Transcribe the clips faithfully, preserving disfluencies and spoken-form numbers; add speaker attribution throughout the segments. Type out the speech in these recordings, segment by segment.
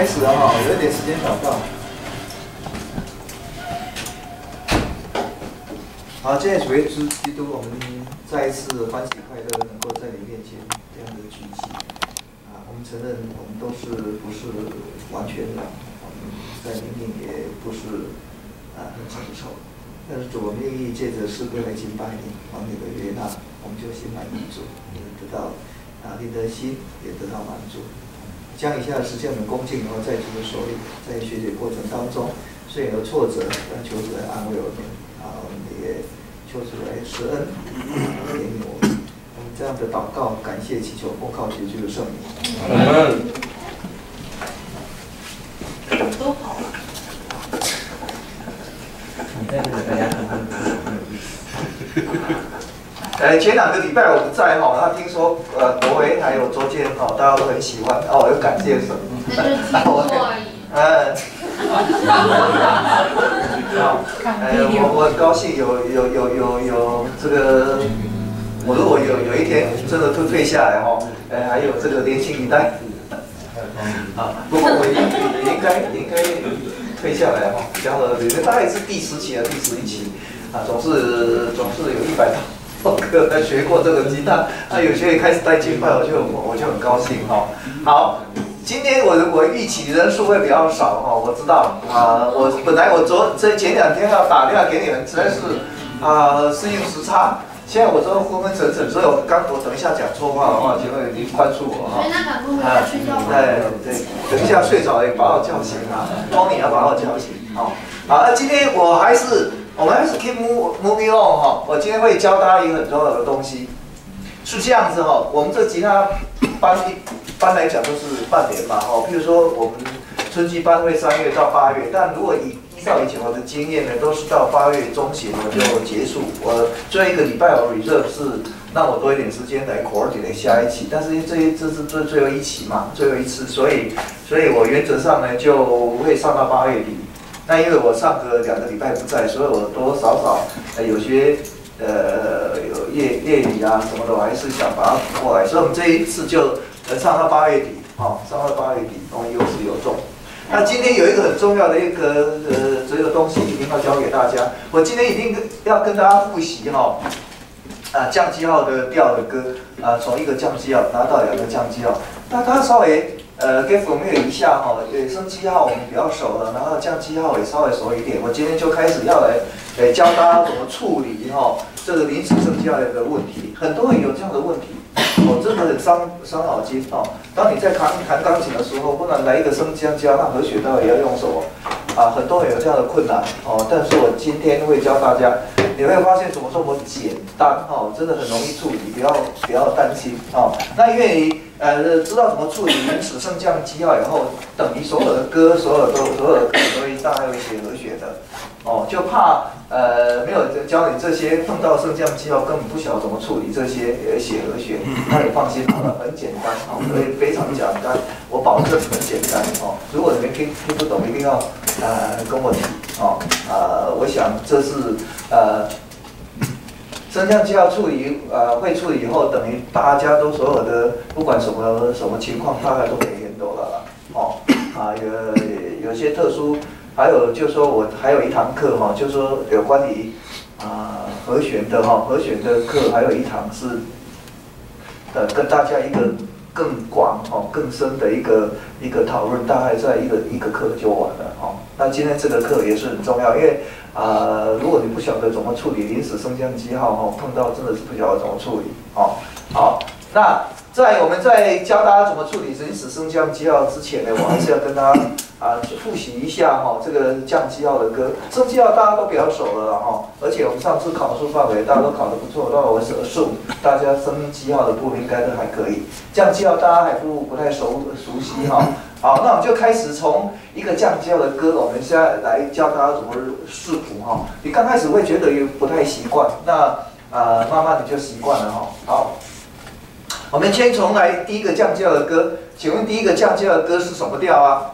Speaker 1: 开始了哈，有一点时间祷告。好，今天主耶稣基督，我们再一次欢喜快乐，能够在你面前这样的聚集。啊，我们承认我们都是不是完全的，我们在灵命也不是啊很成熟。但是主，我们愿意借着诗歌来敬拜你，往你的悦纳，我们就心满意足，也得到啊你的心也得到满足。将以下的时间我们恭敬，然后在主的手里，在学习过程当中，虽然有挫折，但求主来安慰我们，啊，我们也求主来施恩，怜悯我们。我们这样的祷告、感谢、祈求、奉靠主的圣名。阿门。
Speaker 2: 都好了。
Speaker 3: 你在这个大家很很很有意思。
Speaker 1: 呃，前两个礼拜我不在哈，那听说呃国威还有周健哈，大家都很喜欢哦，有感谢神。
Speaker 2: 那就听说而已。
Speaker 1: 嗯。好，哎，我我很高兴有有有有有这个，我如果有有一天真的退退下来哈，哎，还有这个年轻一代。啊，不过我应应该应该退下来哈，比较合理，大概是第十期啊，第十一期啊，总是总是有一百多个在学过这个吉他，啊，有些也开始带敬拜，我就我就很高兴哈。好，今天我我预期人数会比较少哈，我知道啊，我本来我昨这前两天要打电话给你们，实在是啊适应时差。现在我都昏昏沉沉，所以我刚我等一下讲错话的话，请问您宽恕我哈。
Speaker 2: 所以那赶快回家睡觉吧。
Speaker 1: 对对，等一下睡着也把我叫醒啊，托尼要把我叫醒。好，好，那今天我还是我们还是 keep moving on 哈。我今天会教大家一个很重要的东西，是这样子哈。我们这吉他班一般来讲都是半年嘛哈。譬如说我们春季班会三月到八月，但如果以依照以前我的经验呢，都是到八月中旬我就结束。我最后一个礼拜我 reserve 是让我多一点时间来 coordinate 下一期，但是这这是最最后一期嘛，最后一次，所以所以我原则上呢就会上到八月底。那因为我上个两个礼拜不在，所以我多多少少呃有些呃有夜夜里啊什么的，我还是想把它补过来。所以我们这一次就呃上到八月底，哦，上到八月底，我们有始有终。那今天有一个很重要的一个呃这个东西一定要教给大家。我今天一定要跟大家复习哈，啊降记号的调的歌啊，从一个降记号拿到两个降记号，那它稍微呃给我们一下哈，呃升记号我们比较熟了，然后降记号也稍微熟一点。我今天就开始要来呃教大家怎么处理哈这个临时升记号的问题，很多人有这样的问题。哦，真的很伤伤脑筋哦。当你在弹弹钢琴的时候，忽然来一个升降加，那和弦到底要用什么？啊，很多人有这样的困难哦。但是我今天会教大家，你会发现怎么这么简单哦，真的很容易处理，不要不要担心哦。那因为呃知道怎么处理临时升降记号以后，等于所有的歌，所有的所有的歌都会大概会写和弦的哦，就怕。呃，没有教你这些，碰到升降记号根本不晓得怎么处理这些呃写和弦，那你放心好了，很简单哦，非非常简单，我保证很简单哦。如果你们听听不懂，一定要呃跟我提哦。呃，我想这是呃升降记号处理呃会处理以后，等于大家都所有的不管什么什么情况，大概都可以 handle 了啦哦。啊，有有些特殊。还有就是说我还有一堂课哈，就是说有关于啊、呃、和弦的哈和弦的课，还有一堂是呃跟大家一个更广哈更深的一个一个讨论，大概在一个一个课就完了哈。那今天这个课也是很重要，因为啊、呃、如果你不晓得怎么处理临时升降记号哈，碰到真的是不晓得怎么处理哦。好，那在我们在教大家怎么处理临时升降记号之前呢，我还是要跟大家。啊，复习一下哈，这个降记号的歌，升记号大家都比较熟了哈，而且我们上次考数范围大家都考得不错，那我是数大家升记号的部分应该都还可以，降记号大家还不不太熟熟悉哈。好，那我们就开始从一个降记号的歌，我们现在来教大家怎么视谱哈。你刚开始会觉得有不太习惯，那呃慢慢你就习惯了哈。好，我们先从来第一个降记号的歌，请问第一个降记号的歌是什么调啊？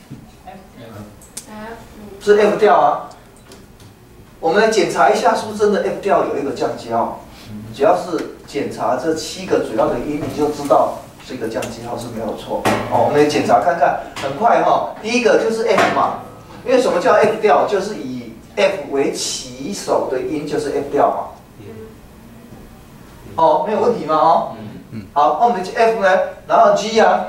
Speaker 1: 是 F 调啊，我们来检查一下，是不是真的 F 调有一个降记号？只要是检查这七个主要的音，你就知道是一个降记号是没有错。哦，我们来检查看看，很快哈、哦。第一个就是 F 嘛，因为什么叫 F 调？就是以 F 为起手的音就是 F 调嘛。哦，没有问题吗？哦，好，那我们的 F 呢，然后 G 啊，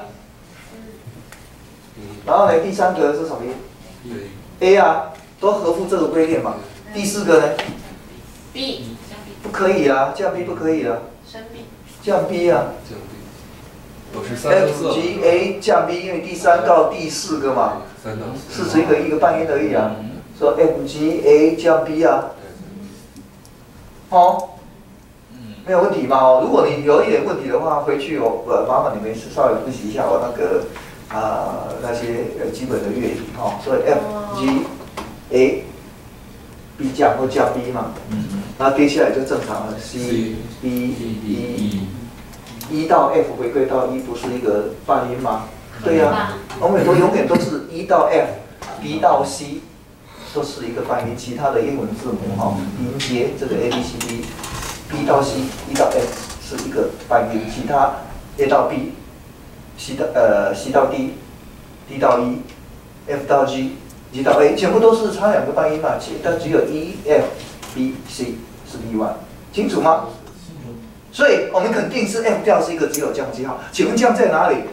Speaker 1: 然后呢，第三个是什么音 ？A 啊，都合乎这个规律嘛。第四个呢
Speaker 2: B
Speaker 1: 不可以啊，降 B 不可以啊，
Speaker 2: 升 B
Speaker 1: 降 B 啊。
Speaker 4: 降 B， 我是三到四。
Speaker 1: F G A 降 B， 因为第三到第四个嘛，
Speaker 4: 三到四。
Speaker 1: 是只一个一个半音而已啊。说 F G A 降 B 啊，哦。没有问题嘛？哦，如果你有一点问题的话，回去我呃麻烦你们稍微复习一下我那个啊、呃、那些呃基本的乐理哈、哦。所以 F G A B 降或降 B 嘛，然后接下来就正常了 C B E E 到 F 回归到 E 不是一个半音吗？对呀、啊，我们都永远都是 E 到 F，B 到 C 都是一个半音，其他的英文字母哈、哦、音节这个 A B C D。B 到 C，E 到 F 是一个半音，其他 A 到 B，C 到呃 C 到 D，D 到 E，F 到 G，G 到 A， 全部都是差两个半音嘛，但只有 E、F、B、C 是例外，清楚吗？清楚。所以我们肯定是 F 调是一个只有降记号，请问降在哪里？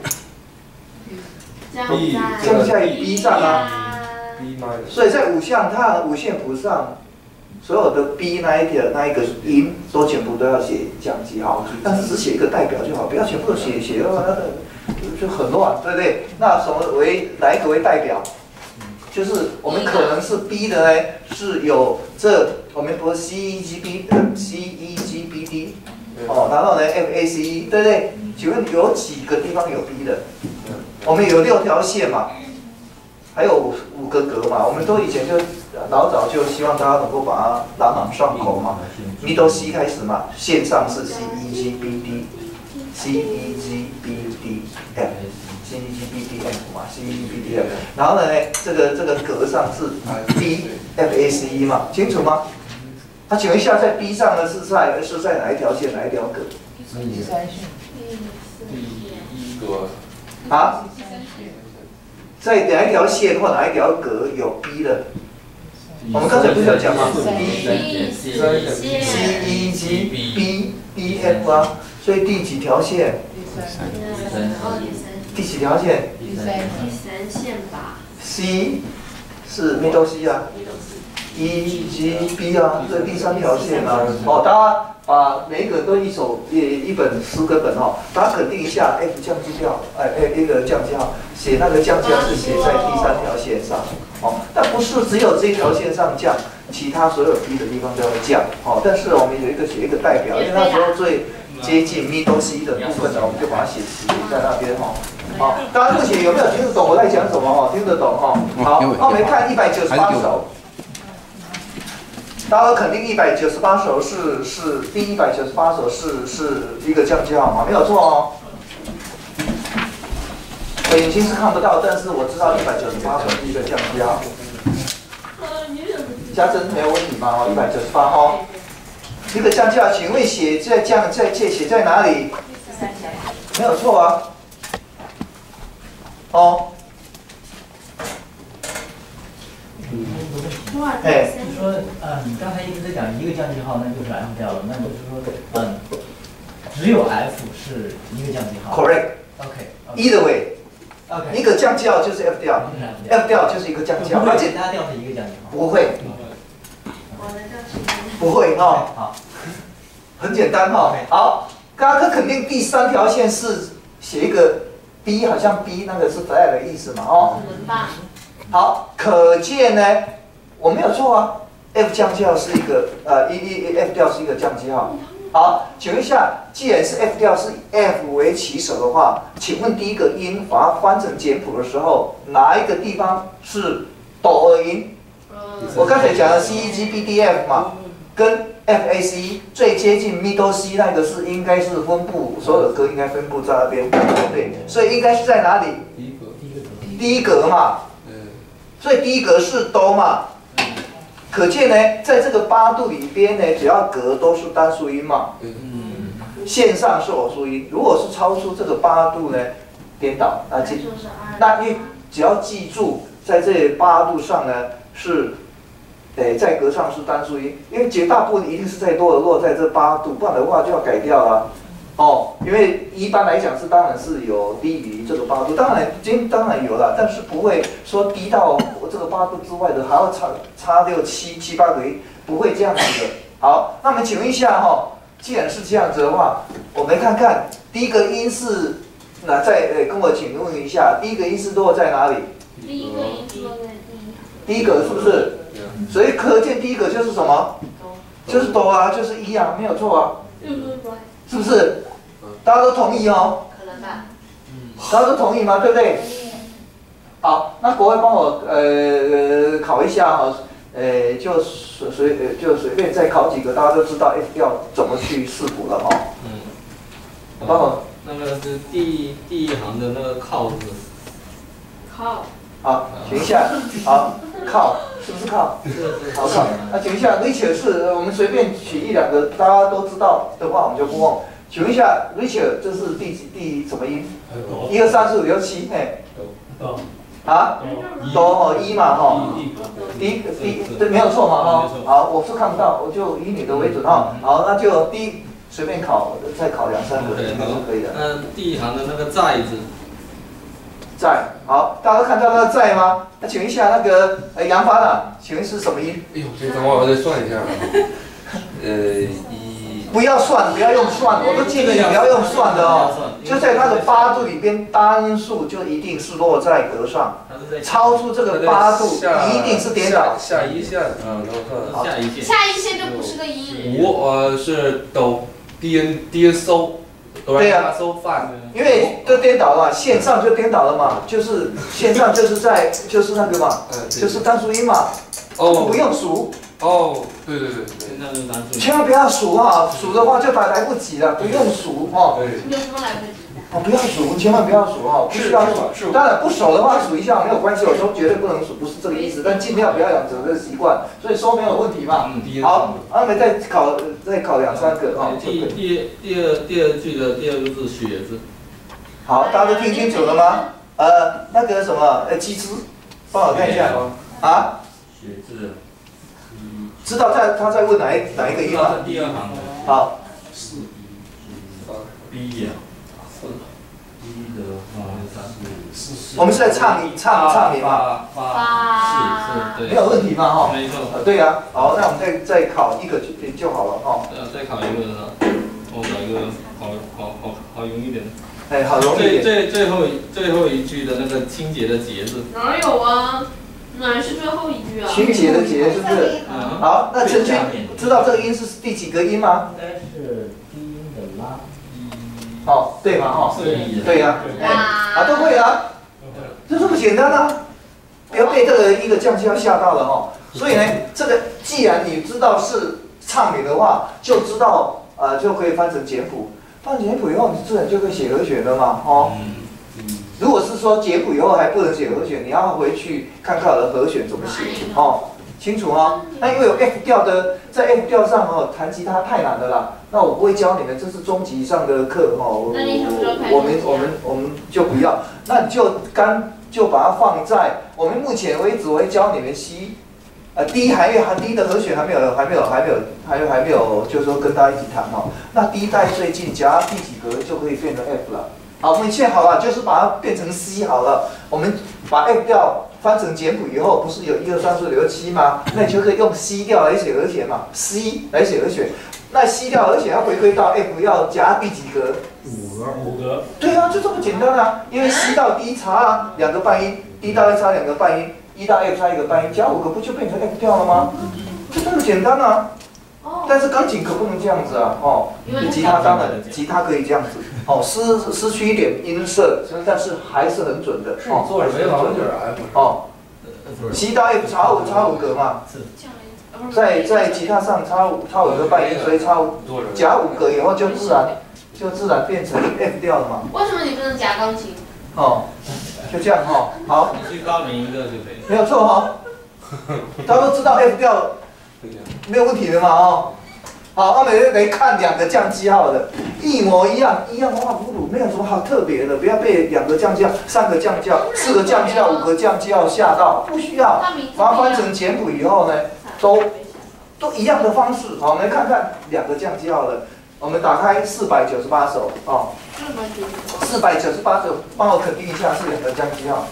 Speaker 1: 降在 B 上啊。所以在五项它五线谱上。所有的 B 那一条那一个音都全部都要写降记号，但是只写一个代表就好，不要全部都写写到那个就很乱，对不对？那什么为哪一个为代表？就是我们可能是 B 的呢，是有这我们不是 C E G B 呃 C E G B D 哦，然后呢 F A C E 对不对？请问有几个地方有 B 的？我们有六条线嘛，还有五五个格嘛，我们都以前就。老早就希望大家能够把它朗朗上口嘛 ，middle C 开始嘛，线上是 C E G B D，C E G B D F，C E G B D F 嘛 ，C E G B D F， 然后呢，这个这个格上是 B F A C E 嘛，清楚吗？那请问一下，在 B 上呢是在是在哪一条线哪一条格？
Speaker 5: 第三线。
Speaker 4: 第一格。
Speaker 1: 啊？在哪一条线或哪一条格有 B 的？我们刚才不是有讲吗 ？B C E G B B F 啊，所以第几条线？第几条线？
Speaker 2: 第三线吧。
Speaker 1: C 是 middle C 啊 ，E G B 啊，这第三条线啊。哦，大家把每一个都一首一一本诗歌本哦，大家肯定一下 F 降记调，哎哎，那个降记号，写那个降记号是写在第三条线上。哦，但不是只有这一条线上降，其他所有 B 的地方都要降。哦，但是我们有一个写一个代表，因为那时候最接近 middle C 的部分呢，我们就把它写写在那边哈。好，大家目前有没有听得懂我在讲什么？哈，听得懂哈。好，那我们看一百九十八首，大家肯定一百九十八首是是第一百九十八首是是一个降记号嘛，没有错哦。我眼睛是看不到，但是我知道一百九十八首是一个降记号。家珍没有问题吗？哦，一百九十八哦，一个降记号，请问写在降在写写在哪里？没有错啊。哦。
Speaker 5: 哎，就是说，呃，你刚才一直在讲一个降记号，那就是 F 调了，那就是说，嗯，只有 F 是一个降记号。
Speaker 1: Correct。OK。Either way。
Speaker 5: OK。
Speaker 1: 一个降记号就是 F 调 ，F 调就是一个降记号，
Speaker 5: 而且其他调是一个降记号。
Speaker 1: 不会。不会哈。好。很简单哈。好，刚刚肯定第三条线是写一个 B， 好像 B 那个是 flat 的意思嘛哦。好，可见呢，我没有错啊 ，F 降记号是一个呃一一 F 调是一个降记号。好，请问一下，既然是 F 调是以 F 为起手的话，请问第一个音把它翻成简谱的时候，哪一个地方是哆二音？我刚才讲的 C E G B D F 嘛，跟 F A C 最接近 middle C 那个是应该是分布，所有的歌应该分布在那边，对不对？所以应该是在哪里？
Speaker 4: 第一格。
Speaker 1: 第一格嘛。所以第一格是哆嘛，可见呢，在这个八度里边呢，只要格都是单数音嘛。 线上是偶数音，如果是超出这个八度呢，颠倒。那记，那一只要记住，在这八度上呢是，诶，在格上是单数音，因为绝大部分一定是在落落在这八度，不然的话就要改掉了。哦，因为一般来讲是当然是有低于这个八度，当然今当然有了，但是不会说低到这个八度之外的，还要差差六七七八个音，不会这样子的。好，那么请问一下哈、哦，既然是这样子的话，我们看看第一个音是，那再呃跟我请问一下，第一个音是落在哪里？
Speaker 2: 第一个音是落在第一。
Speaker 1: 第一个是不是？所以可见第一个就是什么？就是哆啊，就是一啊，没有错啊。
Speaker 2: 嗯，
Speaker 1: 是不是？大家都同意哦？
Speaker 2: 可能吧。
Speaker 1: 大家都同意吗？对不对？好，那国外帮我呃考一下哈、哦，呃就随随呃就随便再考几个，大家都知道 F 调怎么去视谱了哈、哦。
Speaker 4: 嗯。
Speaker 1: 帮我。
Speaker 4: 那个是第第一行的那个靠字。
Speaker 2: 靠。
Speaker 1: 好，请一下，好，靠，是不是靠？
Speaker 4: 是是。
Speaker 1: 好靠。那请一下 ，Richard 是我们随便取一两个大家都知道的话，我们就不问。请问一下 ，Richard 这是第几第什么音？一二三四五六七，嘿。
Speaker 5: 哆。
Speaker 1: 啊？哆哦一嘛哈。第一第对没有错嘛哈。好，我是看不到，我就以你的为准哈。好，那就第一随便考，再考两三个应该是可以的。
Speaker 4: 嗯，第一行的那个在字。
Speaker 1: 在，好，大家都看到那个在吗？那请问一下那个呃杨帆啊，请问是什么音？
Speaker 6: 哎呦，这等会儿我再算一下。呃，一。
Speaker 1: 不要算，不要用算，我都建议你不要用算的哦。就在它的八度里边，单数就一定是落在格上，超出这个八度一定是颠倒。
Speaker 6: 下一线，嗯，等我看。
Speaker 4: 下一线。
Speaker 2: 下一线就不是个音。
Speaker 6: 五呃是哆 D N D N 收。
Speaker 1: 对呀、
Speaker 6: 啊，
Speaker 1: 因为这颠倒了嘛，线上就颠倒了嘛，就是线上就是在就是那个嘛，就是单数音嘛，
Speaker 6: 哦，
Speaker 1: 不用数。
Speaker 6: 哦，对对对对，
Speaker 4: 那是单数。
Speaker 1: 千万不要数哈，数的话就来来不及了，不用数哦。
Speaker 2: 有什么来不及的？
Speaker 1: 哦，不要数，千万不要数哈，不需要数。当然不熟的话数一下没有关系，有时候绝对不能数，不是这个意思，但尽量不要养成这个习惯，所以说没有问题嘛。好，那我们再考再考两三个哦。
Speaker 4: 第第第二第二句的第二个字雪字。
Speaker 1: 好，大家都听清楚了吗？呃，那个什么，呃，鸡汁，帮我看一下啊。
Speaker 4: 雪字。
Speaker 1: 知道在他在问哪一哪一个音吗？
Speaker 4: 第二行。
Speaker 1: 好。
Speaker 4: 四一，B 呀，四一的话是。
Speaker 1: 我们是在唱唱唱名嘛？
Speaker 4: 发是是，对。
Speaker 1: 没有问题嘛？哈。
Speaker 4: 没错。
Speaker 1: 对呀，好，那我们再再考一个就就好了哈。
Speaker 4: 对啊，再考一个呢，我找一个好好好好容易点。
Speaker 1: 哎，好容易点。
Speaker 4: 最最最后最后一句的那个清洁的洁字。
Speaker 2: 哪有啊？哪是最后一句啊？
Speaker 1: 清洁的洁是不是？
Speaker 4: 嗯。
Speaker 1: 好，那陈军知道这个音是第几个音吗？
Speaker 5: 应该是低音的拉。
Speaker 1: 哦，对嘛哈？对呀。哎，啊都会啊，就这么简单啊！不要被这个一个降气要吓到了哈。所以呢，这个既然你知道是唱名的话，就知道呃就可以翻成简谱。翻简谱以后，你自然就可以写和弦了嘛，哦。如果是说简谱以后还不能写和弦，你要回去看看我的和弦怎么写哦，清楚哦。那因为有 F 调的，在 F 调上哦弹吉他太难了啦，那我不会教你们，这是中级上的课哦。
Speaker 2: 那你什么时候开始？
Speaker 1: 我们我们我们就不要，那你就干就把它放在我们目前为止，我会教你们 C， 呃 D 还有还 D 的和弦还没有还没有还没有还有还没有，就是说跟大家一起弹哦。那 D 带最近加第几格就可以变成 F 了。好，我们现在好了，就是把它变成 C 好了。我们把 F 调翻成简谱以后，不是有一二三四五六七吗？那你就可以用 C 调来写和弦嘛 ，C 来写和弦。那 C 调和弦要回归到 F 要加第几格？
Speaker 5: 五格，五格。
Speaker 1: 对啊，就这么简单啊。因为 C 到 D 差啊两个半音 ，D 到 A 差两个半音 ，E 到 F 差一个半音，加五个不就变成 F 调了吗？就这么简单啊。但是钢琴可不能这样子啊，哦，吉他当然，吉他可以这样子，哦，失失去一点音色，但是还是很准的，哦，
Speaker 6: 做没王者 F，
Speaker 1: 哦 ，C 到 F 差五差五格嘛，在在吉他上差五差五个半音，所以差五加五格以后就自然就自然变成 F 调了嘛。
Speaker 2: 为什么你不能夹钢琴？
Speaker 1: 哦，就这样哈，好，
Speaker 4: 你去报名一个就可以。
Speaker 1: 没有错哈，大家都知道 F 调。没有问题的嘛哦， 好，我们来看两个降记号的，一模一样，一样画葫芦，没有什么好特别的，不要被两个降记号、三个降记号、四个降记号、五个降记号吓到，不需要。把它翻成简谱以后呢，都都一样的方式。好，我们来看看两个降记号的，我们打开四百九十八首哦，四百九十八首，帮我肯定一下是两个降记号。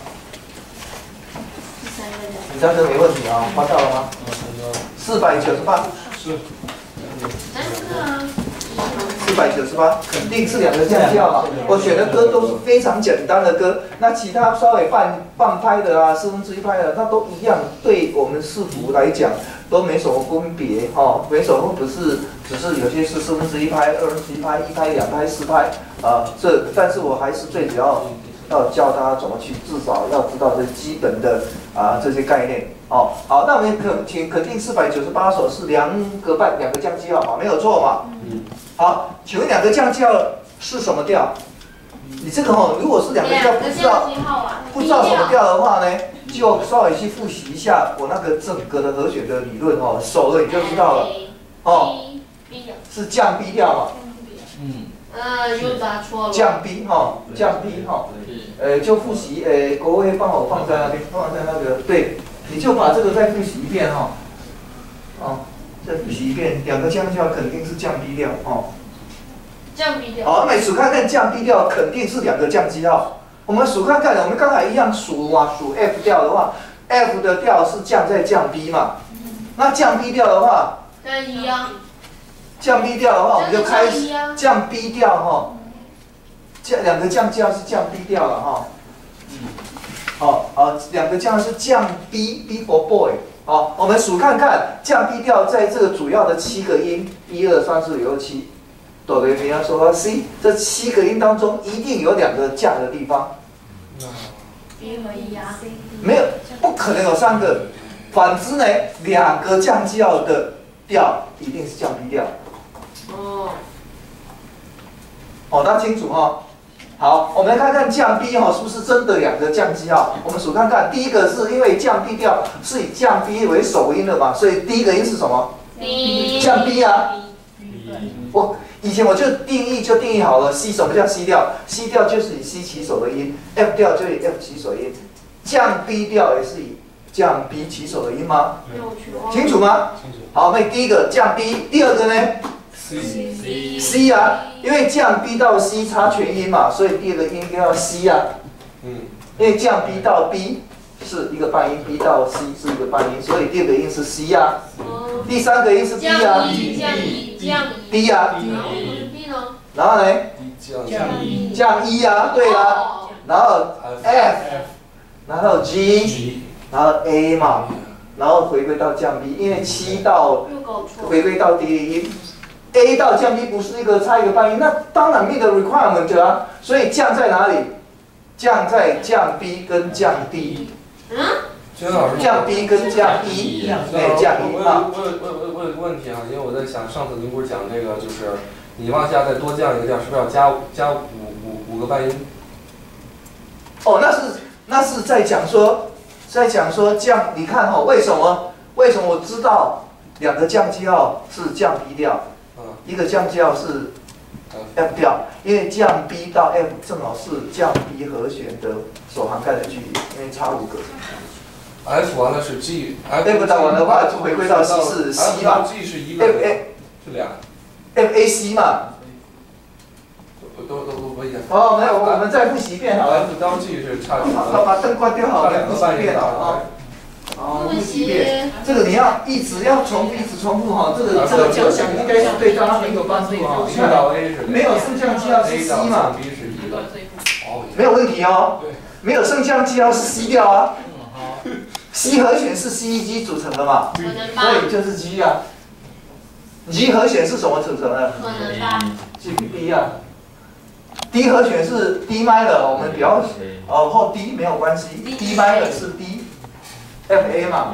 Speaker 1: 你这个没问题啊，发到了吗？四百九十八。
Speaker 4: 是。
Speaker 2: 三个啊。
Speaker 1: 四百九十八，肯定是两个降记号嘛。我选的歌都是非常简单的歌，那其他稍微半半拍的啊，四分之一拍的，那都一样，对我们视谱来讲都没什么分别哦，没什么不是，只是有些是四分之一拍、二分之一拍、一拍、两拍、四拍啊，这但是我还是最主要要教大家怎么去，至少要知道这基本的啊这些概念。哦，好，那我们肯请肯定四百九十八首是两个半两个降记号嘛，没有错嘛。嗯。好，请问两个降记号是什么调？你这个哦，如果是两个调不知道不知道什么调的话呢，就稍微去复习一下我那个整个的和弦的理论哦，熟了你就知道了。哦，是降 B 调嘛？
Speaker 2: 嗯。嗯，又答错了。
Speaker 1: 降 B 哈，降 B 哈，呃，就复习，呃，国威帮我放在那边，放在那个对。你就把这个再复习一遍哈，哦，再复习一遍，两个降记号肯定是降 B 调哦。
Speaker 2: 降 B 调。
Speaker 1: 好，我们数看看降 B 调肯定是两个降记号。我们数看看，我们刚才一样数啊，数 F 调的话 ，F 的调是降在降 B 嘛，那降 B 调的话，
Speaker 2: 降一啊。
Speaker 1: 降 B 调的话，我们就开始降 B 调哈，降两个降记号是降 B 调了哈。好，啊，两个降是降 B，B for boy。好，我们数看看，降 B 调在这个主要的七个音，一二三四五六七，哆来咪发嗦拉西，这七个音当中一定有两个降的地方。
Speaker 2: B 和一啊。
Speaker 1: 没有，不可能有三个。反之呢，两个降记号的调一定是降 B 调。哦。哦，大家清楚哈。好，我们来看看降 B 哈是不是真的两个降记号？我们数看看，第一个是因为降 B 调是以降 B 为首音的嘛，所以第一个音是什么？
Speaker 2: B。
Speaker 1: 降 B 啊。我以前我就定义就定义好了 ，C 什么叫 C 调 ？C 调就是以 C 起首的音 ，F 调就以 F 起首音，降 B 调也是以降 B 起首的音吗？清楚吗？清楚。好，那第一个降 B， 第二个呢
Speaker 4: ？C。
Speaker 1: C 啊。因为降 B 到 C 差全音嘛，所以第二个音叫 C 啊。嗯。因为降 B 到 B 是一个半音 ，B 到 C 是一个半音，所以第二个音是 C 啊。哦。第三个音是 D 啊。
Speaker 2: 降一，降一，降一。
Speaker 1: D 啊。
Speaker 2: 然后不是 D 呢？
Speaker 1: 然后呢？
Speaker 4: 降一。
Speaker 1: 降一啊，对啦。然后 F， 然后 G， 然后 A 嘛，然后回归到降 B， 因为七到回归到第一音。A 到降 B 不是一个差一个半音，那当然 meet the requirement 啊，所以降在哪里？降在降 B 跟降 D。嗯？降 B 跟降一，哎，降一啊。
Speaker 6: 我有我有我有个问题啊，因为我在想，上次您不是讲那个，就是你往下再多降一个调，是不是要加加五五五个半音？
Speaker 1: 哦，那是那是在讲说，在讲说降，你看哈、哦，为什么为什么我知道两个降记号是降 B 调？一个降记号是 F 调，因为降 B 到 F 正好是降 B 和弦的所涵盖的距离，因为差五个。
Speaker 6: F 完了是 G，F
Speaker 1: 打完的话就回归到 C 是 C 嘛
Speaker 6: ，G 是一个
Speaker 1: ，F A
Speaker 6: 是俩
Speaker 1: ，F A C 嘛。
Speaker 6: 都都都不一样。
Speaker 1: 哦，没有，我们再复习一遍好了。
Speaker 6: F 到 G 是差。
Speaker 1: 好，把灯关掉好了，复习一遍好啊。好，复习一遍。这个你要一直要重复，一直重复哈。这个这个讲讲应该是对大家很有帮助哈。你看，没有升降记号是 C 嘛？没有问题哦。没有升降记号是 C 调啊。C 和弦是 C E G 组成的嘛？所以就是 G 啊。G 和弦是什么组成的 ？G B D 啊。D 和弦是 D minor， 我们比较哦后 D 没有关系 ，D minor 是 D。F A 嘛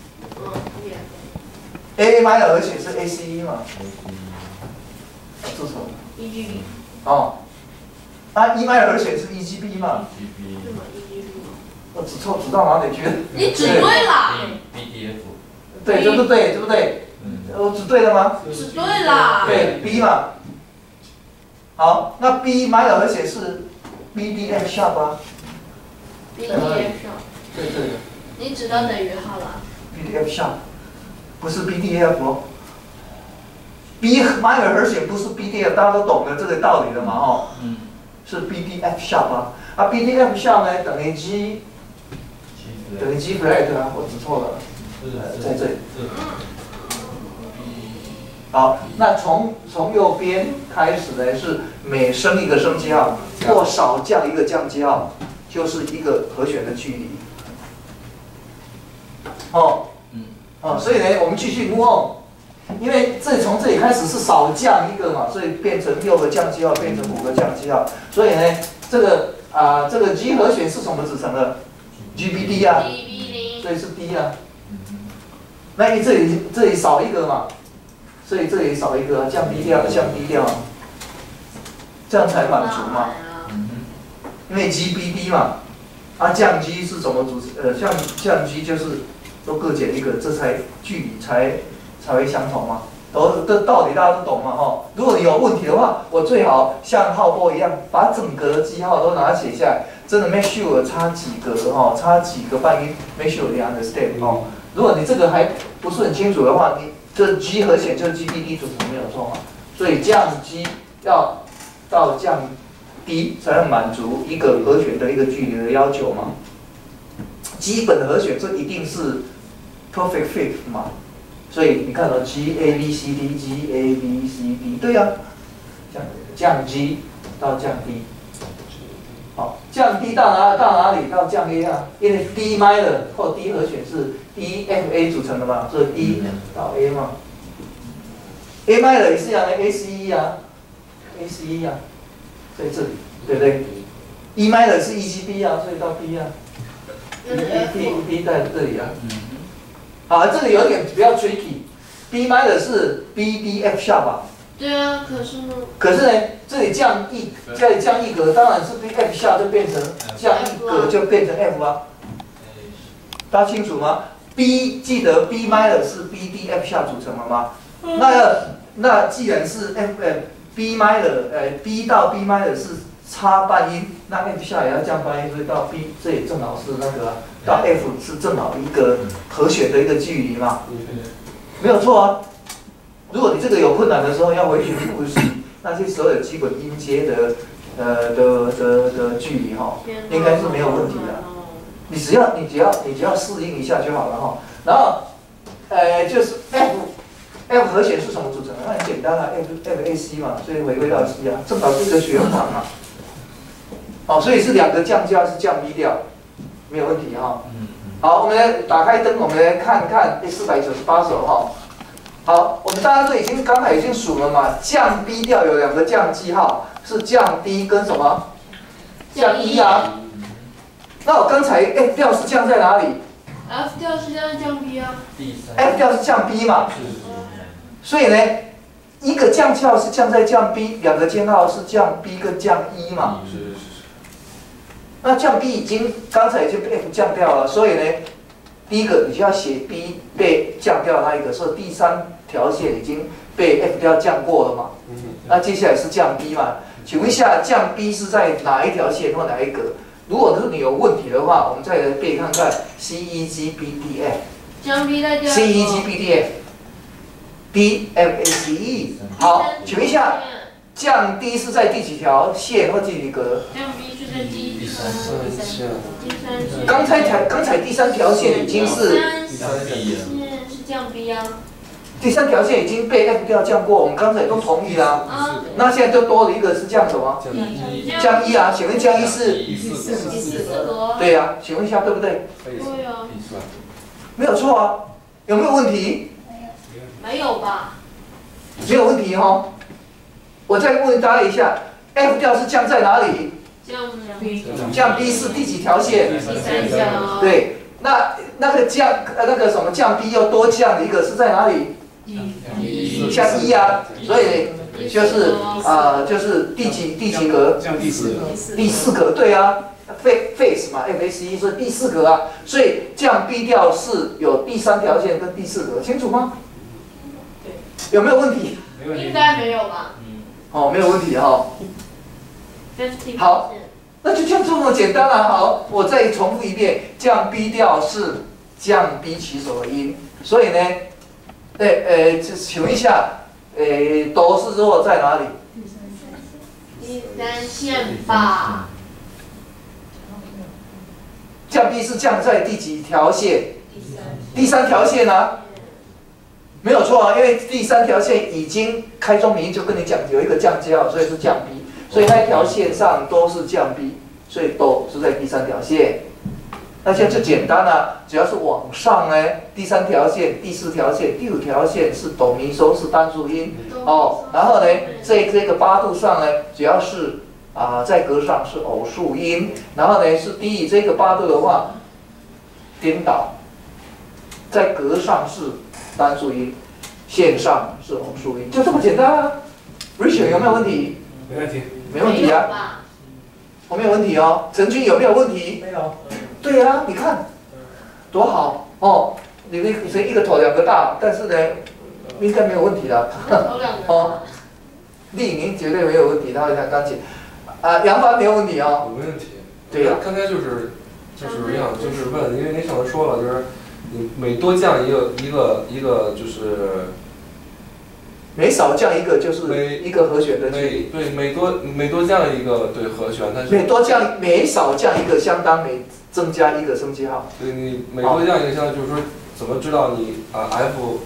Speaker 1: ，A minor 和弦是 A C E 嘛，这是什么
Speaker 2: ？E G B。
Speaker 1: 哦，啊 E minor 和弦是 E G B 嘛？我指错指到哪里去了？
Speaker 2: 你指对了。
Speaker 3: B D F。
Speaker 1: 对，对不对？对不对？ 我指对了吗？
Speaker 2: 是对啦。
Speaker 1: 对 ，B 嘛。好，那 B minor 和弦是 B D F sharp 啊。
Speaker 2: B D F sharp。
Speaker 1: 对这里。
Speaker 2: 你指到等于号了。
Speaker 1: B D F sharp， 不是 B D F 哦。B minor 和弦不是 B D F， 大家都懂得这个道理了嘛？哦。嗯。是 B D F sharp 啊。啊 ，B D F sharp 呢等于 G， 等于 G flat 啊，我指错了，在这里。好，那从从右边开始呢，是每升一个升记号，或少降一个降记号，就是一个和弦的距离。哦，哦，所以呢，我们继续 move on， 因为这从这里开始是少降一个嘛，所以变成六个降记号，变成五个降记号，所以呢，这个啊、呃，这个 G 和弦是什么组成的 ？G B D 啊，所以是 D 啊。那你这里这里少一个嘛？所以这里少一个，降低调，降低调，这样才满足嘛。因为 G B D 嘛，啊降 G 是怎么组成？呃，降降 G 就是都各减一个，这才距离才才会相同嘛。都这道理大家都懂嘛哈。如果你有问题的话，我最好像浩波一样，把整个记号都拿写下来，真的 make sure 差几个哈，差几个半音 make sure you understand 哦。如果你这个还不是很清楚的话，你这 G 和弦就是 G B D 组成没有错嘛，所以降 G 要到降 D 才能满足一个和弦的一个距离的要求嘛。基本的和弦这一定是 perfect fifth 嘛，所以你看到 G A B C D G A B C D 对啊，降降 G 到降 D， 好，降 D 到哪到哪里？到降 A 啊，因为 D minor 或 D 和弦是 D F A 组成的嘛，所以 D 到 A 嘛。A minor 也是一样的 A C E 啊 ，A C E 啊，在这里，对不对 ？E minor 是 E G B 啊，所以到 B 啊。B B B 在这里啊。好，这里有点比较 tricky。B minor 是 B D F sharp 吧？
Speaker 2: 对啊，可是呢？
Speaker 1: 可是呢，这里降一，这里降一格，当然是 B F sharp 就变成降一格就变成 F 啊。大家清楚吗 ？B 记得 B minor 是 B D F sharp 组成了吗？那那既然是 F 呃 B minor 呃 B 到 B minor 是差半音，那 F sharp 也要降半音，所以到 B 这里正好是那个、啊、到 F 是正好一个和弦的一个距离嘛，没有错啊。如果你这个有困难的时候，要回去复习那些所有基本音阶的呃的的的距离哈，应该是没有问题的。你只要你只要你只要适应一下就好了哈。然后呃就是 F F 和弦是什么组成的？那很简单啊 ，F F A C 嘛，所以回归到 C 啊，正好是一个旋环嘛。哦，所以是两个降调是降 B 调，没有问题哈。好，我们来打开灯，我们来看看第四百九十八首哈。好，我们大家都已经刚才已经数了嘛，降 B 调有两个降记号，是降 D 跟什么？降 E 啊。那我刚才 F 调是降在哪里
Speaker 2: ？F 调是降降 B 啊。
Speaker 1: F 调是降 B 嘛。所以呢，一个降记号是降在降 B， 两个降号是降 B 跟降 E 嘛。是是是。那降 B 已经刚才已经被 F 降掉了，所以呢，第一个你就要写 B 被降掉那一个，所以第三条线已经被 F 调降过了嘛。那接下来是降 B 嘛？请问一下，降 B 是在哪一条线或哪一格？如果是你有问题的话，我们再来背看看 C E G B D F。
Speaker 2: 降 B 在第二。
Speaker 1: C E G B D F。D F A C E。好，请问一下，降 D 是在第几条线或第几格？
Speaker 2: 降 B 是在第三线。第三线。
Speaker 1: 刚才条刚才第三条线已经是。
Speaker 2: 第三线是降 B 啊。
Speaker 1: 第三条线已经被 F 调降过，我们刚才都同意啦。
Speaker 2: 啊。
Speaker 1: 那现在就多了一个是降什么？降一啊，请问降一是？
Speaker 2: 第四格。
Speaker 1: 对呀、啊，请问一下对不对？
Speaker 2: 对啊。
Speaker 1: 没有错啊，有没有问题？
Speaker 2: 没有吧？
Speaker 1: 没有问题哈、哦。我再问大家一下 ，F 调是降在哪里？
Speaker 2: 降 B。
Speaker 1: 降 B 是第几条线？
Speaker 2: 第三条。
Speaker 1: 对，那那个降呃那个什么降 B 又多降一个是在哪里？降一啊，所以就是啊、呃、就是第几第几格？
Speaker 3: 降第四格。
Speaker 1: 第四格，对啊。face 嘛 ，F A C E 是第四格啊，所以降 B 调是有第三条线跟第四格，清楚吗？ 有没有问题？
Speaker 4: 没问题。
Speaker 2: 应该没有吧
Speaker 4: 嗯。
Speaker 1: 哦，没有问题哈。
Speaker 2: ？fifty
Speaker 1: 好，那就这么简单了。好，我再重复一遍，降 B 调是降 B 起手的音，所以呢，呃呃，请问一下，呃，哆是落在哪里？
Speaker 2: 第三线吧。
Speaker 1: 降 B 是降在第几条线？第三条线啊，没有错啊，因为第三条线已经开宗明义就跟你讲有一个降调，所以是降 B， 所以那一条线上都是降 B， 所以哆是在第三条线。那现在就简单了，只要是往上呢，第三条线、第四条线、第五条线是哆咪嗦是单数音哦，然后呢，这这个八度上呢，只要是啊、呃、在格上是偶数音，然后呢是低于这个八度的话，颠倒，在格上是单数音，线上是偶数音，就这么简单啊。Richard 有没有问题？
Speaker 6: 没问题。
Speaker 1: 没问题啊，我没有问题哦。陈军有没有问题？
Speaker 5: 没有。
Speaker 1: 对呀、啊，你看多好哦！你们谁一个头两个大，但是呢，应该没有问题的。哦，丽宁绝对没有问题，他会弹钢琴。啊，杨帆没有问题啊、哦。
Speaker 6: 有问题。
Speaker 1: 对呀、啊。
Speaker 6: 刚才就是就是这样，就是问，因为您上次说了，就是你每多降一个一个一个就是
Speaker 1: 每少降一个就是一个和弦的距离。
Speaker 6: 对，每多每多降一个对和弦，但是
Speaker 1: 每多降每少降一个，相当每增加一个升记号。
Speaker 6: 对，你每多降一个，相当于就是说，怎么知道你啊 F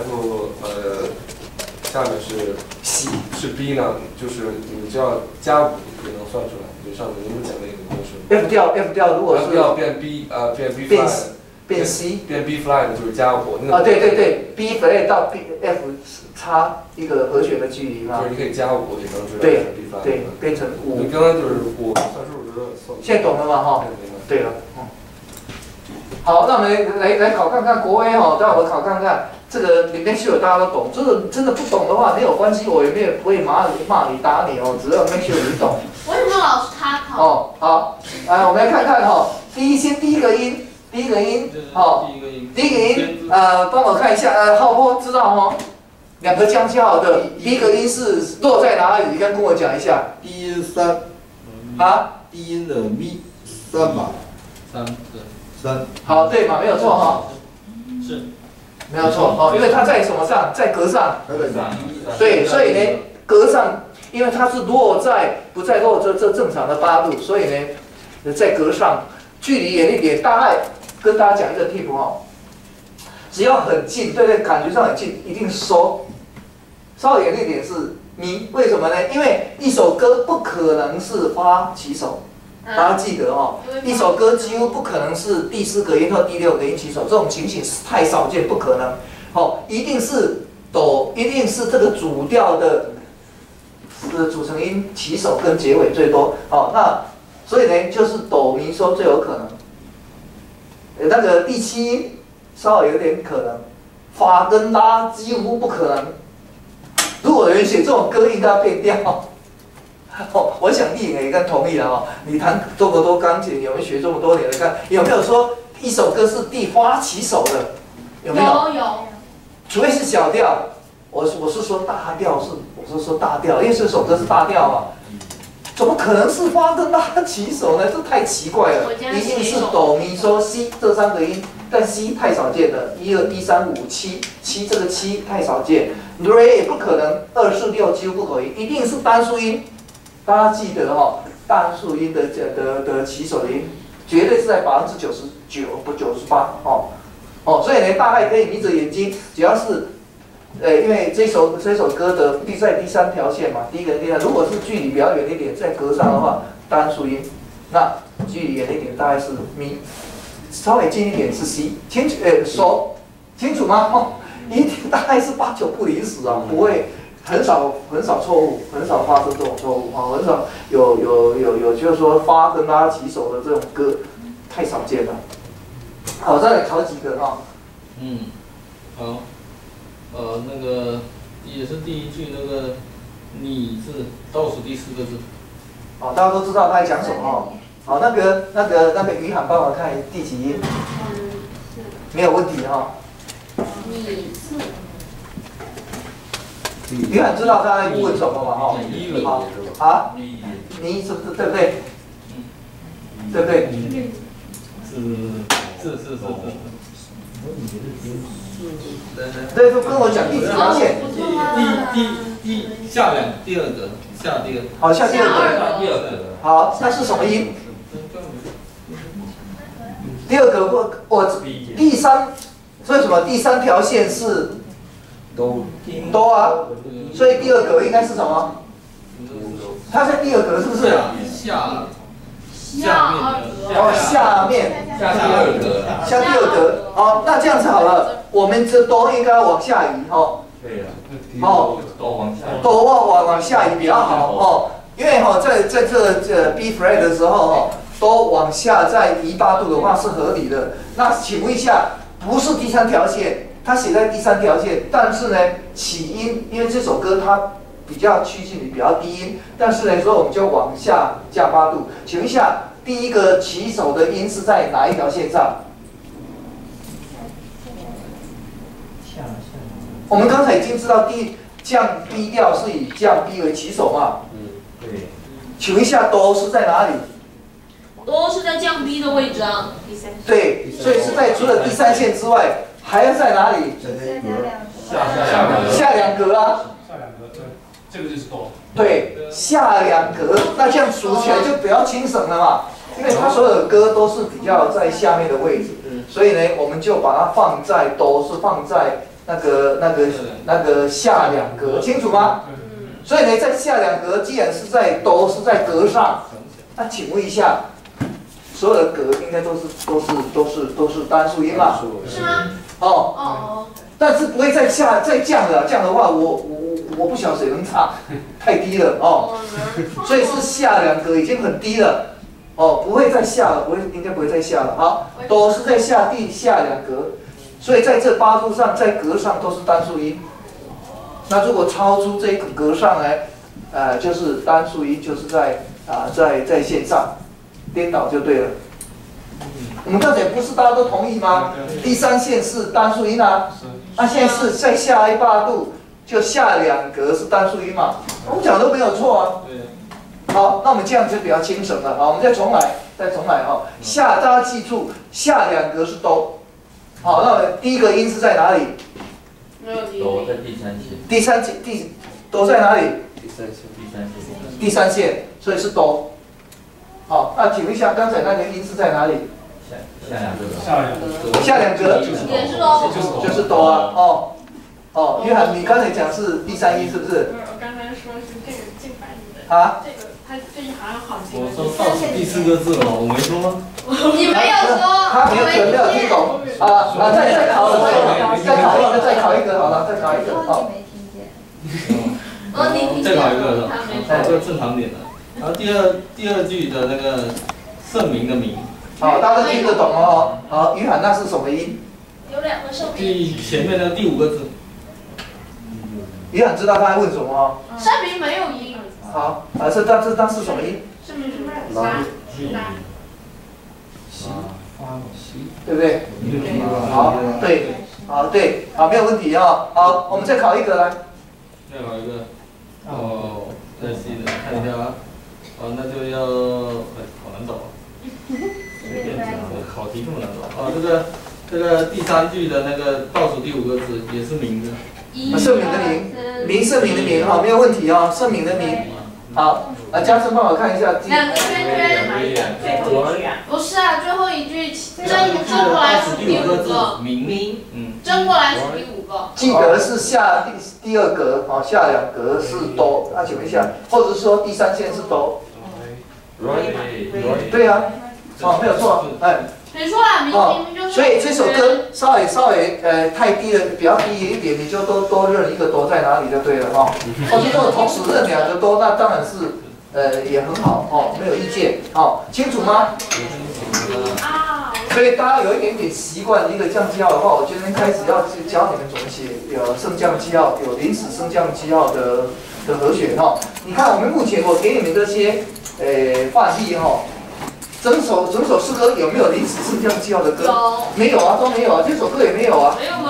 Speaker 6: F 呃下面是
Speaker 1: C
Speaker 6: 是 B 呢？就是你只要加五就能算出来。就上次您们讲那个公式。
Speaker 1: F 调 F 调如果是
Speaker 6: F 调变 B 啊、呃、变 B flat
Speaker 1: 变 C
Speaker 6: 变 B flat 就是加五。
Speaker 1: 啊，对对对 ，B flat 到 B F 差一个和弦的距离嘛。
Speaker 6: 就是你可以加五，也能知道
Speaker 1: 对
Speaker 6: 是 B flat。
Speaker 1: 对，变成五。
Speaker 6: 你刚刚就是我算数的时候算。
Speaker 1: 现在懂了吗？哈。对了，嗯。好，那我们来来来考看看国 A 哈，待会考看看这个里面是有大家都懂，真的真的不懂的话没有关系，我也没有不会骂你骂你打你哦，只要 make sure 你懂。
Speaker 2: 为什么老是他考？
Speaker 1: 哦，好，来我们来看看哈，第一先第一个音，第一个音，好，
Speaker 4: 第一个音，
Speaker 1: 第一个音，呃，帮我看一下，呃，浩波知道哈，两个降记号的，第一个音是落在哪里？你刚跟我讲一下。
Speaker 3: 低音三，
Speaker 1: 啊？
Speaker 3: 低音的咪三吧，
Speaker 4: 三对。
Speaker 3: 三。
Speaker 1: 好，对嘛，没有错哈。
Speaker 4: 是。
Speaker 1: 没有错哦，因为它在什么上？在格上。
Speaker 3: 台北上。
Speaker 1: 对，所以呢，格上，因为它是落在不在落这这正常的八度，所以呢，在格上距离远一点，大概跟大家讲一个 tip 哈，只要很近，对对，感觉上很近，一定收。稍微远一点是咪，为什么呢？因为一首歌不可能是发起手。大家记得哦，一首歌几乎不可能是第四个音或第六个音起手，这种情形太少见，不可能。哦，一定是哆，一定是这个主调的呃组成音起手跟结尾最多。哦，那所以呢，就是哆咪嗦最有可能。呃，那个第七音稍微有点可能，发跟拉几乎不可能。如果有人写这种歌，应该要变调。哦，我想丽颖也跟同意了哦。你弹这么多钢琴，有没有学这么多年的钢？有没有说一首歌是第发起手的？有没有？
Speaker 2: 有有。
Speaker 1: 除非是小调，我我是说大调是，我是说大调，因为这首歌是大调嘛。怎么可能是发跟拉起手呢？这太奇怪了，一定是哆咪嗦西这三个音，但西太少见了，一二一三五七，七这个七太少见，瑞也不可能，二四六几乎不可以，一定是单数音。大家记得哦，单数音的的的起手的音，绝对是在百分之九十九不九十八哦哦，所以呢，大概可以眯着眼睛，只要是，呃，因为这首这首歌的第在第三条线嘛，第一个第二，如果是距离比较远一点，在格上的话，单数音，那距离远一点大概是咪，稍微近一点是 C， 清楚呃熟清楚吗？哦，一定大概是八九不离十啊，不会。很少很少错误，很少发生这种错误啊，很少有有有有就是说发跟拉起手的这种歌，太少见了。好，再来考几个啊。
Speaker 4: 嗯，好，呃，那个也是第一句那个“你”字倒数第四个字。
Speaker 1: 好，大家都知道他在讲什么哦。好，那个那个那个于涵帮我看第几音？没有问题哈。
Speaker 2: 你字。
Speaker 1: 约翰知道他在问什么嘛？哈，好啊，你是不是对不对？对不对？
Speaker 4: 是是是是是。
Speaker 1: 对，就跟我讲第几条线？
Speaker 4: 第第第下两第二个下第二。
Speaker 1: 好，下第二个。
Speaker 4: 第二个。
Speaker 1: 好，那是什么音？第二个我我第三，为什么第三条线是
Speaker 3: 都
Speaker 1: 哆啊？所以第二格应该是什么？它在第二格是不是？
Speaker 4: 下
Speaker 2: 下面
Speaker 1: 哦，下面
Speaker 4: 下第二格。
Speaker 1: 下第二格。好，那这样子好了，我们这哆应该往下移哦。
Speaker 3: 对了，
Speaker 1: 哦，
Speaker 3: 都往下，
Speaker 1: 哆往往往下移比较好哦，因为哈在在这这 B flat 的时候哈，都往下再移八度的话是合理的。那请问一下，不是第三条线，它写在第三条线，但是呢起音，因为这首歌它比较趋近于比较低音，但是呢，所以我们就往下加八度。请问一下，第一个起手的音是在哪一条线上？我们刚才已经知道第降 B 调是以降 B 为起手嘛？
Speaker 3: 嗯，对。
Speaker 1: 请问一下，哆是在哪里？
Speaker 2: 都是在降 B 的位置啊。
Speaker 1: 对，所以是在除了第三线之外，还要在哪里？
Speaker 6: 下下两格。
Speaker 1: 下两格啊。
Speaker 7: 下两格，对，这个就是哆。
Speaker 1: 对，下两格，那这样数起来就比较轻省了嘛，因为它所有的歌都是比较在下面的位置，所以呢，我们就把它放在哆是放在那个那个那个下两格，清楚吗？所以呢，在下两格，既然是在哆是在格上，那请问一下，所有的格应该都是都是都是都是单数音嘛？
Speaker 2: 是吗？
Speaker 1: 哦。
Speaker 2: 哦。
Speaker 1: 但是不会再下再降的，这样的话我我我不晓得谁能唱，太低了哦。所以是下两格已经很低了，哦，不会再下了，不会应该不会再下了。好，都是在下地下两格，所以在这八度上在格上都是单数音。那如果超出这个格上呢，呃，就是单数音，就是在啊、呃、在在线上颠倒就对了。我们刚才不是大家都同意吗？第三线是单数音啊。那、啊、现在是再下一八度，就下两格是单数音嘛？我们讲都没有错啊。好，那我们这样就比较轻省了。好，我们再重来，再重来哈。下大家记住，下两格是哆。好，那我们第一个音是在哪里？
Speaker 2: 没有第一。
Speaker 3: 都在第三线。
Speaker 1: 第三线第哆在哪里？
Speaker 6: 第三线。
Speaker 3: 第三线。
Speaker 1: 第三线，所以是哆。好，那请问一下，刚才那个音是在哪里？
Speaker 3: 下下两格。
Speaker 7: 下两格。
Speaker 1: 下两格。
Speaker 2: 也是哆。
Speaker 1: 就是哆啊，哦。哦，约翰，你刚才讲是第三音是不是？
Speaker 8: 我刚才说是这个进白的。
Speaker 1: 啊？
Speaker 8: 这个它这一行好进。
Speaker 4: 我说倒数第四个字了，我没说吗？
Speaker 2: 你没有说。
Speaker 1: 他没有准没有听懂啊啊！再再考，再考一个，再考一个好了，再考一个好。
Speaker 2: 哦，你
Speaker 4: 再考一个是吧？
Speaker 2: 他
Speaker 4: 这个正常点的。然后第二第二句的那个圣名的名。
Speaker 1: 好，大家都听得懂哦。好，约翰那是什么音？
Speaker 2: 有两个圣名。
Speaker 4: 第前面的第五个字。
Speaker 1: 约翰知道他在问什么哦。
Speaker 2: 圣名没有音。
Speaker 1: 好，啊，这当这当是什么音？
Speaker 8: 圣名是拉拉。
Speaker 1: 对不对？好，对，好，对，好，没有问题啊。好，我们再考一个来。
Speaker 4: 再考一个。哦，再细的看一下啊。哦，那就要，哎，好难找啊。考题这么难找啊？这个这个第三句的那个倒数第五个字也是名字。
Speaker 1: 圣名的名，名圣名的名，好，没有问题啊。圣名的名，好，啊，嘉诚帮我看一下。
Speaker 2: 两个圈圈。不是啊，最后一句争争过来数第五个。
Speaker 4: 名，嗯。
Speaker 2: 争过来数第五个。
Speaker 1: 记得是下第第二格，好，下两格是哆。那请问一下，或者说第三线是哆？对呀，哦，没有错，哎。
Speaker 2: 没错啊，明明就是。
Speaker 1: 所以这首歌稍微稍微呃太低了，比较低一点，你就多多认一个哆在哪里就对了哈。或者说同时认两个哆，那当然是呃也很好哦，没有意见，好，清楚吗？
Speaker 2: 啊。
Speaker 1: 所以大家有一点点习惯一个降记号的话，我今天开始要教你们怎么写有升降记号，有临时升降记号的的和弦哈。你看我们目前我给你们这些呃范例哈。整首整首诗歌有没有临时升降记号的歌？
Speaker 2: 有。
Speaker 1: 没有啊，都没有啊，这首歌也没有啊。
Speaker 2: 没有吗？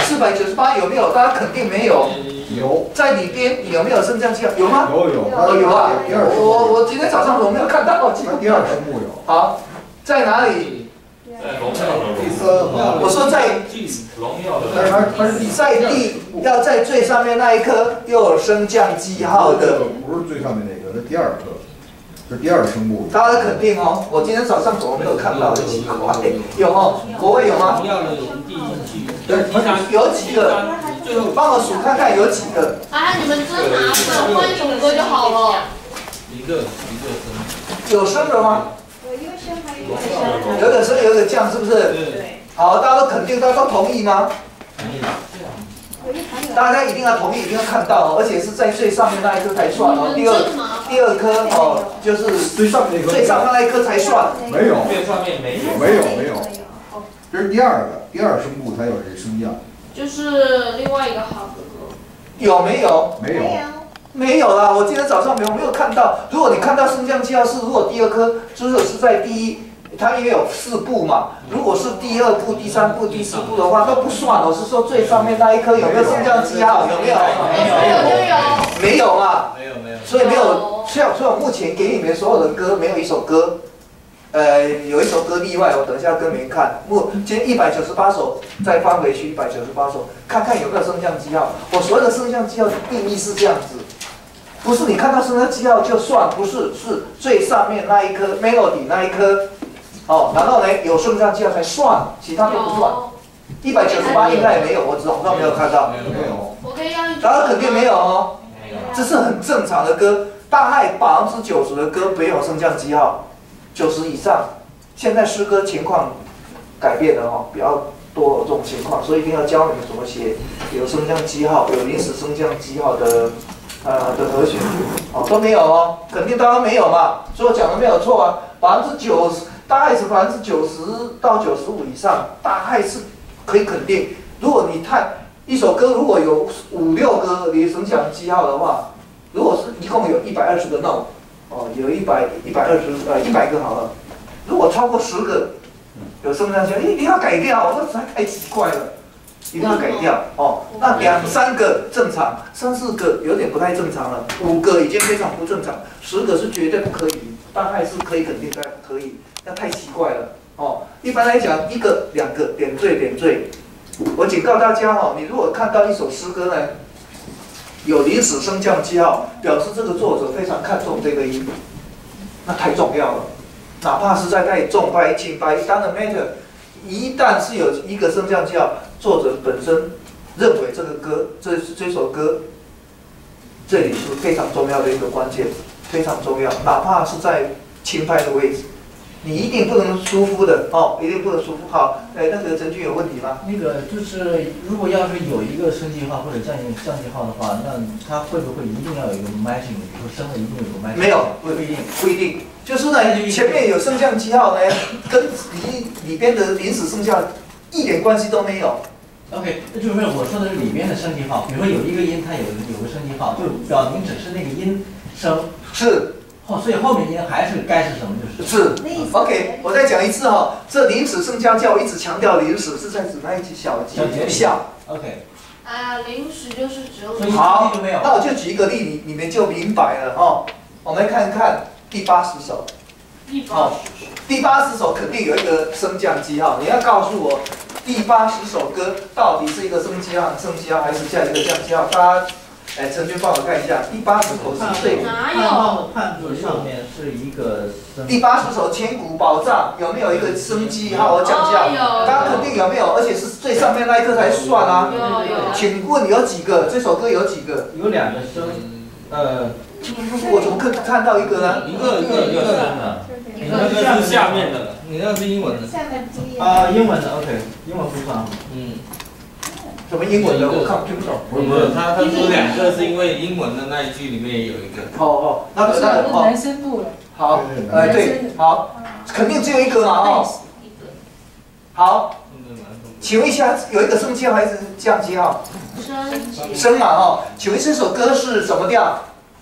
Speaker 1: 四百九十八有没有？大家肯定没有。
Speaker 3: 有
Speaker 1: 在里边有没有升降记号？有吗？
Speaker 3: 有有，
Speaker 1: 哦，有啊。
Speaker 3: 第二声
Speaker 1: 我我今天早上我没有看到，
Speaker 3: 它第二声部有。
Speaker 1: 好，在哪里？
Speaker 7: 在荣耀的
Speaker 3: 第三行。
Speaker 1: 我说在
Speaker 7: 荣耀
Speaker 3: 但是它
Speaker 7: 的。
Speaker 3: 它是第
Speaker 1: 在第要在最上面那一颗又有升降记号的，
Speaker 3: 不是最上面那个，是第二颗，是第二声部。
Speaker 1: 大家肯定哦。我今天早上怎么没有看到？奇怪，有哦，国外有吗？
Speaker 4: 荣耀的有第一句，
Speaker 1: 有
Speaker 4: 第三
Speaker 1: 有几个？
Speaker 4: 最后
Speaker 1: 帮我数看看有几个。
Speaker 2: 啊，你们真麻烦，换一首歌就好了。
Speaker 4: 一个一个声，
Speaker 1: 有升的吗？
Speaker 8: 有一个升还有一个升。
Speaker 1: 有的升，有的降，是不是？
Speaker 4: 对，
Speaker 1: 好，大家都肯定，大家都同意吗？
Speaker 8: 有一行有。
Speaker 1: 大家一定要同意，一定要看到哦，而且是在最上面那一颗才算哦。第二第二颗哦，就是
Speaker 3: 最上面那颗
Speaker 1: 最上面那一颗才算。
Speaker 3: 没有，
Speaker 7: 最上面没有。
Speaker 3: 没有没有，这是第二个，第二声部才有这升降。
Speaker 2: 就是另外一个好哥哥。
Speaker 1: 有没有？
Speaker 3: 没有。
Speaker 1: 没有啦，我今天早上没有没有看到。如果你看到升降记号是，如果第二颗就是是在第一，它也有四步嘛。如果是第二步、第三步、第四步的话，都不算。我是说最上面那一颗有没有升降记号？有没有？
Speaker 2: 没有就有。
Speaker 1: 没有嘛？
Speaker 4: 没有没有。
Speaker 1: 所以没有，所以所以我目前给你们所有的歌，没有一首歌，呃，有一首歌例外，我等一下跟你们看。目今天一百九十八首，再翻回去一百九十八首，看看有没有升降记号。我所谓的升降记号的定义是这样子。不是你看到升降记号就算，不是，是最上面那一颗 melody 那一颗，哦，然后呢有升降记号才算，其他都不算。一百九十八应该也没有，我早上没有看到。
Speaker 3: 没有。
Speaker 2: 我可以让你。
Speaker 1: 大家肯定没有哦，这是很正常的歌，大概百分之九十的歌没有升降记号，九十以上。现在诗歌情况改变了哦，比较多这种情况，所以一定要教你们怎么写有升降记号、有临时升降记号的。呃的和弦，哦都没有哦，肯定大家没有嘛，所以我讲的没有错啊，百分之九十，大概是百分之九十到九十五以上，大概是可以肯定。如果你看一首歌，如果有五六个你升降记号的话，如果是一共有一百二十个 note， 哦，有一百一百二十呃一百个好了，如果超过十个有升降记号，一定要改掉，这实在太奇怪了。一定要改掉哦。那两三个正常，三四个有点不太正常了，五个已经非常不正常，十个是绝对不可以，大概是可以肯定，大概不可以，那太奇怪了哦。一般来讲，一个两个点缀点缀。我警告大家哦，你如果看到一首诗歌呢，有临时升降记号，表示这个作者非常看重这个音，那太重要了。哪怕是在带重拍轻拍 ，doesn't matter。一旦是有一个升降记号，作者本身认为这个歌，这这首歌，这里是非常重要的一个关键，非常重要。哪怕是在轻拍的位置，你一定不能疏忽的哦，一定不能疏忽。好，哎，那个陈俊有问题吗？
Speaker 5: 那个就是如果要是有一个升记号或者降降记号的话，那它会不会一定要有一个 matching？比如说升了一定有个 matching？
Speaker 1: 没有，
Speaker 5: 不一定，
Speaker 1: 不一定。就是呢，前面有升降记号呢，跟里里边的临时升降一点关系都没有。
Speaker 5: OK， 那就是我说的是里边的升记号，比如说有一个音它有有个升记号，就表明只是那个音升。
Speaker 1: 是。
Speaker 5: 后所以后面音还是该是什么就是。
Speaker 1: 是。OK， 我再讲一次哈、哦，这临时升降记号我一直强调临时是在指那一级小节不像。
Speaker 5: OK。
Speaker 2: 啊，临时就是只有。
Speaker 1: 好，那我就举一个例，你你们就明白了哦。我们看看。第八十首，
Speaker 2: 第八十首，
Speaker 1: 第八十首肯定有一个升降记号。你要告诉我，第八十首歌到底是一个升记号、升记号还是加一个降记号？大家，哎，陈军帮我看一下，第八十首是最
Speaker 2: 哪有？
Speaker 5: 判准上面是一个升。
Speaker 1: 第八十首《千古宝藏》有没有一个升记号和降记号？
Speaker 2: 有。
Speaker 1: 大家肯定有没有？而且是最上面那一颗才算啊。
Speaker 2: 有有。
Speaker 1: 请问有几个？这首歌有几个？
Speaker 5: 有两个升，呃。
Speaker 1: 我怎么看看到一个呢？
Speaker 4: 一个一个一个的，你那个是下面的，你那个是英文的。
Speaker 8: 下面第一。
Speaker 5: 啊，英文的 OK， 英文不算。嗯。
Speaker 1: 什么英文的？我看听不懂。
Speaker 4: 不是不是，他他说两个是因为英文的那一句里面也有一个。
Speaker 1: 哦哦，那个那个哦。
Speaker 8: 男生部了。
Speaker 1: 好，哎对，好，肯定只有一个嘛哦。好。请问一下，有一个升记号还是降记号？
Speaker 2: 升。
Speaker 1: 升嘛哦，请问这首歌是什么调？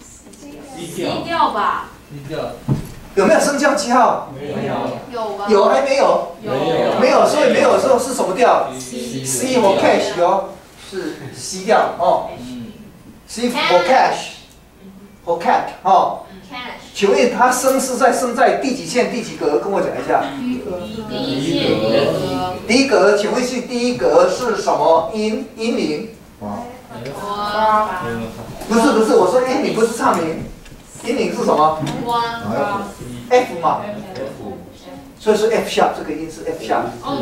Speaker 2: C调吧。
Speaker 4: C调。
Speaker 1: 有没有升降记号？
Speaker 4: 没有。
Speaker 2: 有吧？
Speaker 1: 有还没有？
Speaker 2: 有。
Speaker 1: 没有，所以没有的时候是什么调
Speaker 2: ？C。
Speaker 1: C 或 cash 哦。 是吸掉哦。
Speaker 4: 嗯。
Speaker 1: C for cash，for cat 哦。
Speaker 2: cash。
Speaker 1: 请问它生是在生在第几线第几格？跟我讲一下。
Speaker 2: 第一格。第一格。
Speaker 1: 第一格，请问是第一格是什么音音名？
Speaker 2: 哇。
Speaker 1: 不是不是，我说音名不是唱名，音名是什么 ？F 嘛。所以说 F sharp 这个音是 F sharp。
Speaker 2: 哦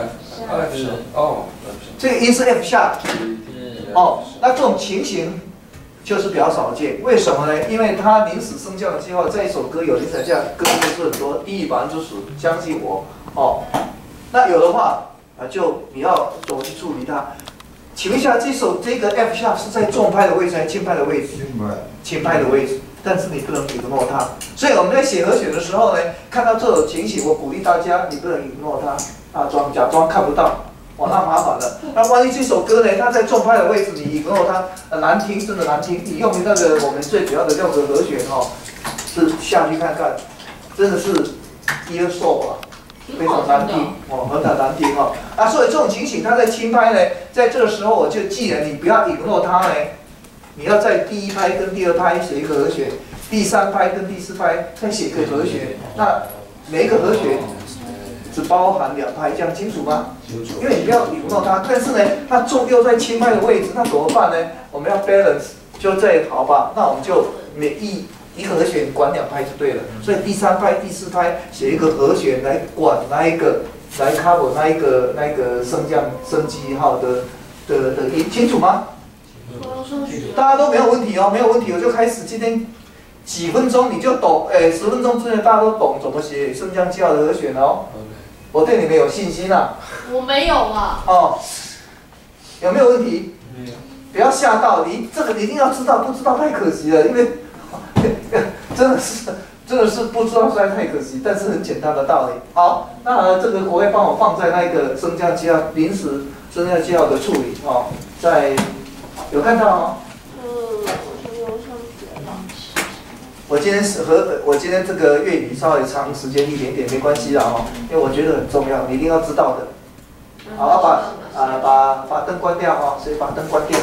Speaker 2: no。
Speaker 6: 哦。
Speaker 1: 这个音是 F sharp。哦，那这种情形就是比较少见，为什么呢？因为它临时升降的记号，这一首歌有临时降歌不是很多，低于百分之十，相信我哦。那有的话啊，就你要怎么去处理它？请问一下，这首这个 F sharp 是在重拍的位置还是轻拍的位置？轻拍的位置，但是你不能 ignore 它。所以我们在写和弦的时候呢，看到这种情形，我鼓励大家，你不能 ignore 它，啊，装假装看不到。哇，那麻烦了。那万一这首歌呢，它在重拍的位置，你以后它呃难听，真的难听。你用那个我们最主要的六个和弦哦，是下去看看，真的是 ear sore 啊，非常难听哦，很难听哦。啊，所以这种情形，它在轻拍呢，在这个时候我就记得你不要 ignore 它呢，你要在第一拍跟第二拍写一个和弦，第三拍跟第四拍再写一个和弦。那每一个和弦只包含两拍，这样清楚吗？因为你不要 ignore 它，但是呢，它重又在轻拍的位置，那怎么办呢？我们要 balance， 就在好吧，那我们就每一一个和弦管两拍就对了。所以第三拍、第四拍写一个和弦来管那一个，来 cover 那一个那一个升降升记号的的的音，清楚吗？大家都没有问题哦，没有问题，我就开始今天几分钟你就懂，哎，十分钟之内大家都懂怎么写升降记号的和弦哦。我对你们有信心啊！
Speaker 2: 我没有啊。
Speaker 1: 哦，有没有问题？没有。不要吓到你，这个你一定要知道，不知道太可惜了，因为真的是真的是不知道实在太可惜，但是很简单的道理。好，那这个我会帮我放在那个升降记号临时升降记号的处理哦，在有看到吗？
Speaker 2: 呃，我是右上角吧。
Speaker 1: 我今天是和我今天这个乐理稍微长时间一点点没关系啦哈，因为我觉得很重要，你一定要知道的。好，把啊把把灯关掉哈，所以把灯关掉。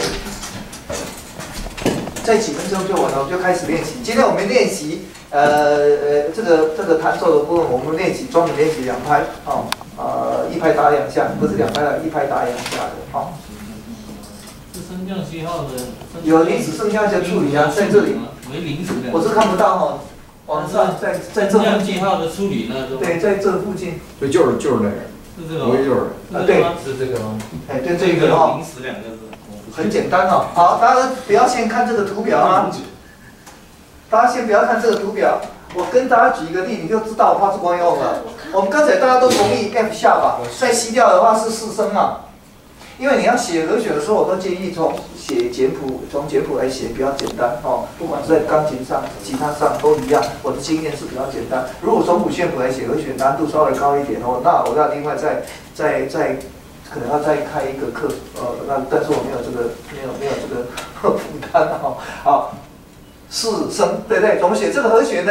Speaker 1: 再几分钟就完了，我们就开始练习。今天我们练习呃呃这个这个弹奏的部分，我们练习专门练习两拍哦，呃一拍打两下，不是两拍的，一拍打两下的哦。
Speaker 4: 是升降记号的。
Speaker 1: 有临时升降先处理啊，在这里。
Speaker 4: 没临时的。
Speaker 1: 我是看不到哈，往上在在这。
Speaker 4: 升降记号的处理呢？
Speaker 1: 对，在这附近。
Speaker 3: 对，就是就是那个。
Speaker 4: 是这个。
Speaker 3: 我也就是。
Speaker 1: 啊，对，
Speaker 7: 是这个吗？
Speaker 1: 哎，对这个哈。
Speaker 7: 临时两个字。
Speaker 1: 很简单哦。好，大家不要先看这个图表啊。大家先不要看这个图表，我跟大家举一个例，你就知道我画是光用了。我们刚才大家都同意 F 下吧，在西调的话是四声嘛。因为你要写和弦的时候，我都建议从写简谱，从简谱来写比较简单哦。不管是在钢琴上、吉他上都一样，我的经验是比较简单。如果从五线谱来写和弦，难度稍微高一点哦，那我要另外再再再可能要再开一个课，呃，那但是我没有这个没有没有这个负担哦。好，四声对不对？怎么写这个和弦呢？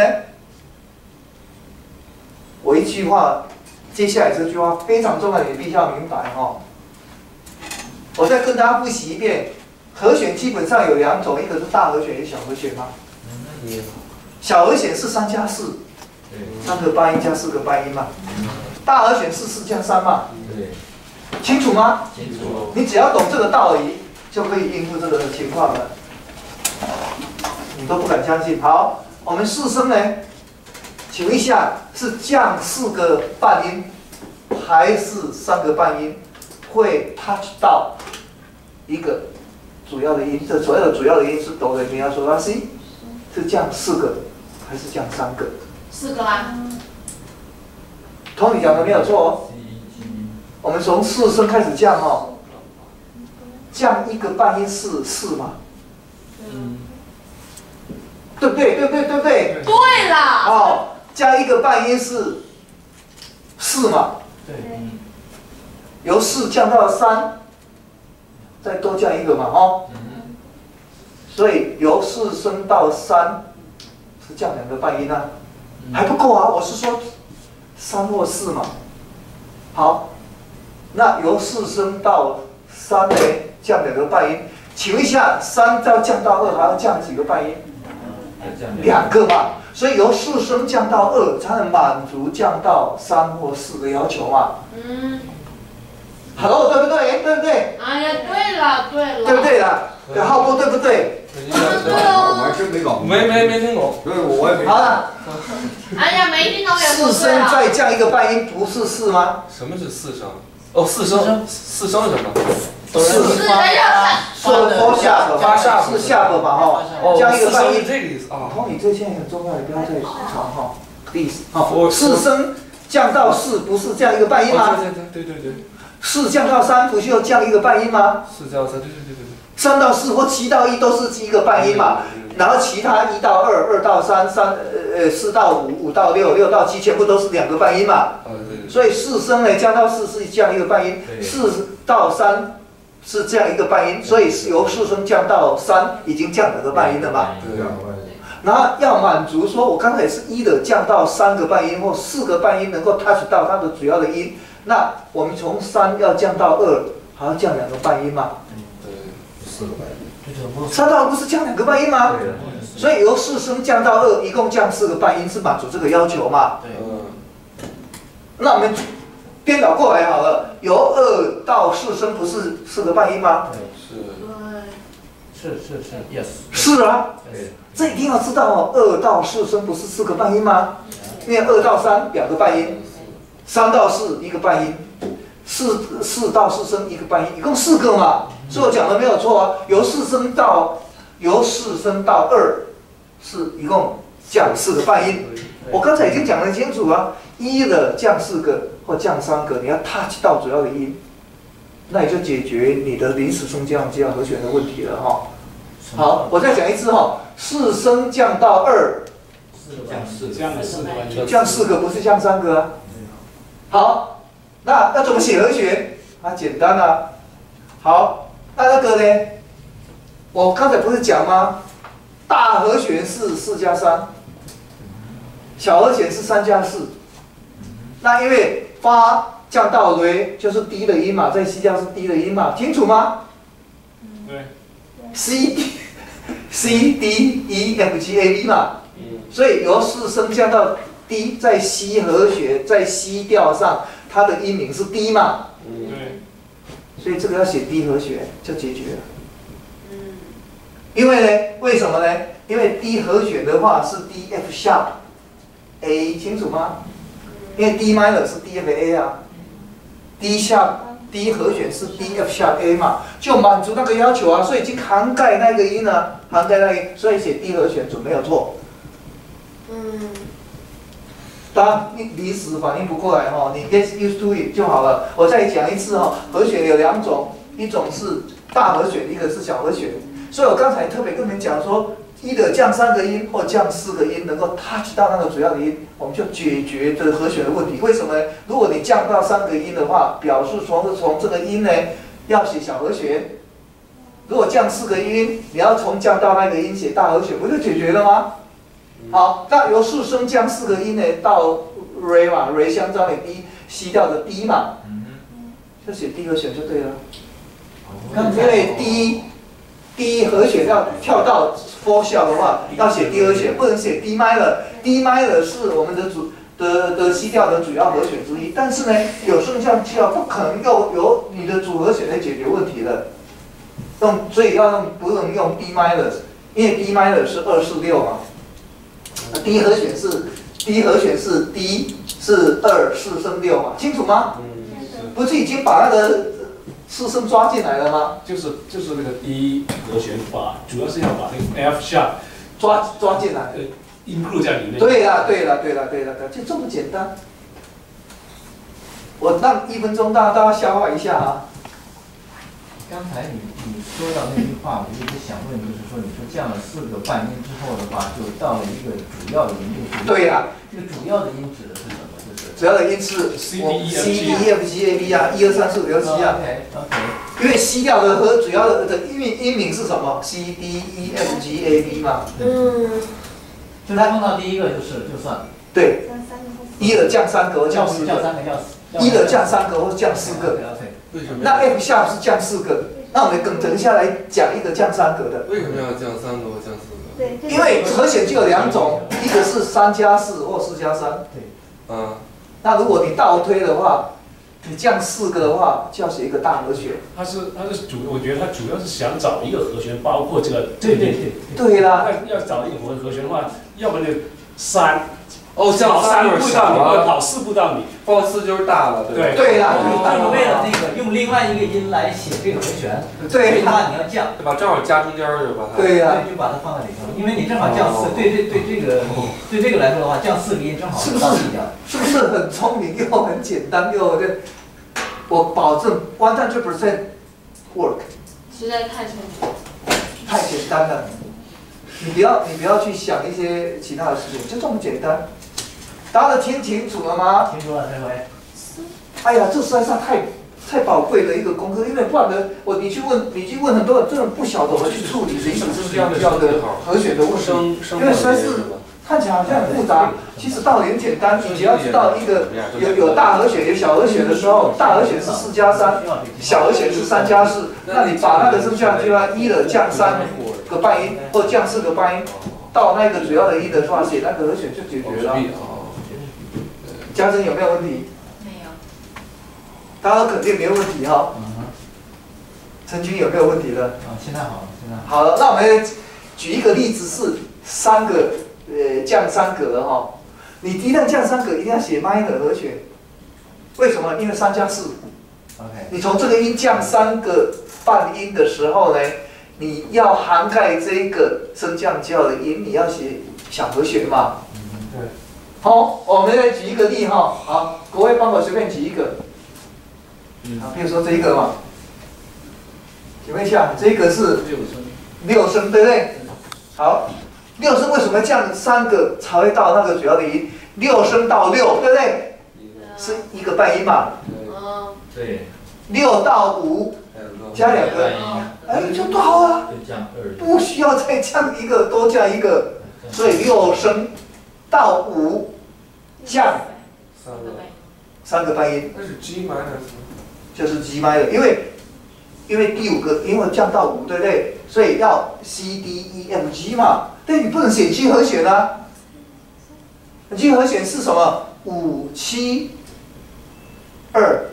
Speaker 1: 我一句话，接下来这句话非常重要，你必须要明白哦。我再跟大家复习一遍，和弦基本上有两种，一个是大和弦，一个小和弦嘛。小和弦是三加四，三个半音加四个半音嘛。大和弦是四加三嘛。清楚吗？清楚。你只要懂这个道理，就可以应付这个情况了。你都不敢相信。好，我们四声呢，请问一下，是降四个半音，还是三个半音？会 touch 到一个主要的音，这所有的主要的音是哆来咪发嗦拉西，是降四个还是降三个？
Speaker 2: 四个啦。
Speaker 1: Tony 讲的没有错哦。我们从四声开始降哦，降一个半音是四嘛？嗯。对不对？对不对？对不对？
Speaker 2: 对啦。
Speaker 1: 哦，加一个半音是四嘛？
Speaker 5: 对。
Speaker 1: 由四降到三，再多降一个嘛，哦。所以由四升到三，是降两个半音啊，还不够啊！我是说三或四嘛。好，那由四升到三呢， 降两个半音。请问一下，三要降到二，还要降几个半音？两个嘛。所以由四声降到二，才能满足降到三或四的要求嘛。
Speaker 2: 嗯。
Speaker 1: 好了，对不对？对不对？
Speaker 2: 哎呀，对了，对了。
Speaker 1: 对不对啦？有浩波对不对？
Speaker 2: 对哦。
Speaker 9: 我还真没搞，
Speaker 6: 没没没听懂。
Speaker 9: 对，我也没。
Speaker 1: 好了。
Speaker 2: 哎呀，没听懂也不
Speaker 1: 四声再降一个半音，不是四吗？
Speaker 6: 什么是四声？哦，四声，四声什么？
Speaker 1: 四
Speaker 2: 是的要
Speaker 1: 说说下巴，
Speaker 6: 发下
Speaker 1: 是下巴嘛哈，
Speaker 6: 哦，
Speaker 1: 降一个半音，
Speaker 6: 这个意思啊。
Speaker 1: 哦，你这现在很重要，你不要再吵哈。第好，四声降到四，不是降一个半音吗？
Speaker 6: 对对对对对。
Speaker 1: 四降到三，不是要降一个半音吗？
Speaker 6: 四降到三，对对对对对。
Speaker 1: 三到四或七到一都是一个半音嘛，然后其他一到二，二到三，三呃呃四到五，五到六，六到七，全部都是两个半音嘛。
Speaker 6: 啊对对。
Speaker 1: 所以四声呢降到四是降一个半音，四到三是降一个半音，所以是由四声降到三已经降两个半音了嘛。
Speaker 6: 对啊。
Speaker 1: 然后要满足说，我刚才是一的降到三个半音或四个半音能够 touch 到它的主要的音，那我们从三要降到二，还要降两个半音嘛。
Speaker 9: 四个半音，
Speaker 1: 三到二不是降两个半音吗？所以由四声降到二，一共降四个半音，是满足这个要求嘛？
Speaker 6: 嗯。
Speaker 1: 那我们颠倒过来好了，由二到四声不是四个半音吗？
Speaker 6: 是。
Speaker 5: 是是是 ，yes。
Speaker 1: 是啊，这一定要知道哦。二到四声不是四个半音吗？因为二到三两个半音，三到四一个半音，四四到四声一个半音，一共四个嘛。所以我讲的没有错啊。由四声到由四声到二，是一共降四个半音。我刚才已经讲得很清楚啊，一的降四个或降三个，你要 touch 到主要的音，那也就解决你的临时升降加和弦的问题了哈。好，我再讲一次哈，四声降到二，
Speaker 4: 降四，降四个，
Speaker 1: 降四个不是降三个啊。好，那要怎么写和弦？啊，简单啊。好，那那个呢？我刚才不是讲吗？大和弦是四加三，小和弦是三加四。那因为发降到瑞就是低的音嘛，在 C 调是低的音嘛，清楚吗？
Speaker 4: 对。
Speaker 1: C C D E F G A B 嘛，所以由四声降到 D， 在 C 和弦在 C 调上，它的音名是 D 嘛，
Speaker 4: 对，
Speaker 1: 所以这个要写 D 和弦就解决了。因为呢，为什么呢？因为 D 和弦的话是 D F sharp A， 清楚吗？因为 D minor 是 D F A 啊 ，D sharp D 和弦是 D F sharp A 嘛，就满足那个要求啊，所以已经涵盖那个音了，涵盖那个音，所以写 D 和弦准没有错。
Speaker 2: 嗯。
Speaker 1: 当然，你临时反应不过来哈，你 get used to it 就好了。我再讲一次哈，和弦有两种，一种是大和弦，一个是小和弦。所以我刚才特别跟你们讲说，一的降三个音或降四个音，能够 touch 到那个主要的音，我们就解决这个和弦的问题。为什么呢？如果你降到三个音的话，表示从从这个音呢要写小和弦；如果降四个音，你要从降到那个音写大和弦，不就解决了吗？好，那由四声降四个音呢到 re 嘛 ，re 相当于 D C 调的 D 嘛，就写 D 和弦就对了。因为 D D 和弦要跳到 four 小的话，要写 D 和弦，不能写 D minor。D minor 是我们的主的的 C 调的主要和弦之一，但是呢，有升降记号不可能用由你的主和弦来解决问题的，用所以要用不能用 D minor， 因为 D minor 是二四六嘛。D 和弦是 D 和弦是 D 是二四升六嘛，清楚吗？不是已经把那个四声抓进来了吗？
Speaker 10: 就是就是那个 D 和弦把，主要是要把那个 F sharp
Speaker 1: 抓抓进来，
Speaker 10: 呃 include 在里面。
Speaker 1: 对啦对啦对啦对啦对，就这么简单。我让一分钟让大家消化一下啊。
Speaker 5: 刚才你你说到那句话，我就一直想问，就是说，你说降了四个半音之后的话，就到了一个主要的音，就是
Speaker 1: 对呀、啊。
Speaker 5: 这个主要的音指的是什么？就是
Speaker 1: 主要的音是
Speaker 10: C D
Speaker 1: E F G A B 啊，一二三四五六七啊。
Speaker 5: OK OK。
Speaker 1: 因为 C 调的和主要的的音音名是什么 ？C D E F G A B 嘛。
Speaker 2: 嗯。
Speaker 5: 就是碰到第一个就是就算。
Speaker 1: 对。一的降三个或降四个。
Speaker 5: 降三个降。
Speaker 1: 一的降三个或降四个。那 F sharp 是降四个， 那我们等等一下来讲一个降三格的。
Speaker 6: 为什么要降三格或降四格？
Speaker 8: 对，
Speaker 1: 因为和弦就有两种，一个是三加四或四加三。
Speaker 5: 对。
Speaker 6: 嗯。
Speaker 1: 那如果你倒推的话，你降四个的话，就要写一个大和弦。
Speaker 10: 它是它是主，我觉得它主要是想找一个和弦，包括这个。
Speaker 5: 对对对。
Speaker 1: 对啦。
Speaker 10: 要要找一个和和弦的话，要么就三。
Speaker 6: 哦，降
Speaker 10: 三步到你，或者跑四步到你，
Speaker 6: 报四就是大了，对吧？
Speaker 1: 对啦，
Speaker 5: 就是为了那个用另外一个音来写这个和弦，
Speaker 1: 对
Speaker 5: 啦，你要降，
Speaker 6: 对吧？正好加中间就把它。
Speaker 1: 对呀，
Speaker 5: 对，就把它放在里头，因为你正好降四，对对对，这个对这个来说的话，降四个音正好是到底的，
Speaker 1: 是不是很聪明又很简单又这？我保证 one hundred percent work。
Speaker 2: 实在太聪明，
Speaker 1: 太简单了。你不要你不要去想一些其他的事情，就这么简单。大家都听清楚了吗？
Speaker 5: 听楚了，这回。
Speaker 1: 哎呀，这实在是太太宝贵的一个功课，因为不然的，我你去问你去问很多人，真的不晓得怎么去处理临时这样这样的和弦的问题，因为实在是看起来好像很复杂，其实道理很简单，你只要知道一个有有大和弦有小和弦的时候，大和弦是四加三，小和弦是三加四，那你把那个剩下就要一的降三个半音或降四个半音，到那个主要的音的话，写那个和弦就解决了。家珍有没有问题？
Speaker 2: 没有。
Speaker 1: 大家肯定没有问题哈。陈军有没有问题的？
Speaker 5: 啊，现在好了，现在
Speaker 1: 好了，那我们举一个例子是三个呃降三格的哈。你一旦降三格，一定要写 minor 和弦。为什么？因为三加四。
Speaker 5: OK。
Speaker 1: 你从这个音降三个半音的时候呢，你要涵盖这个升降调的音，你要写小和弦嘛。
Speaker 5: 嗯，对。
Speaker 1: 好，我们来举一个例哈。好，各位帮我随便举一个。啊，比如说这一个嘛。请问一下，这个是
Speaker 4: 六声，
Speaker 1: 六声对不对？好，六声为什么降三个才会到那个主要的音？六声到六，对不对？是一个半音嘛。
Speaker 2: 嗯。
Speaker 5: 对。
Speaker 1: 六到五加两个，哎，就到了。不需要再降一个，多降一个，所以六声到五降
Speaker 6: 三个
Speaker 1: 三个半音。
Speaker 6: 那是 G minor。
Speaker 1: 就是 G minor，因为因为第五个因为降到五，对不对？所以要 C D E F G 嘛，但你不能写 G 和弦啊。G 和弦是什么？五七二，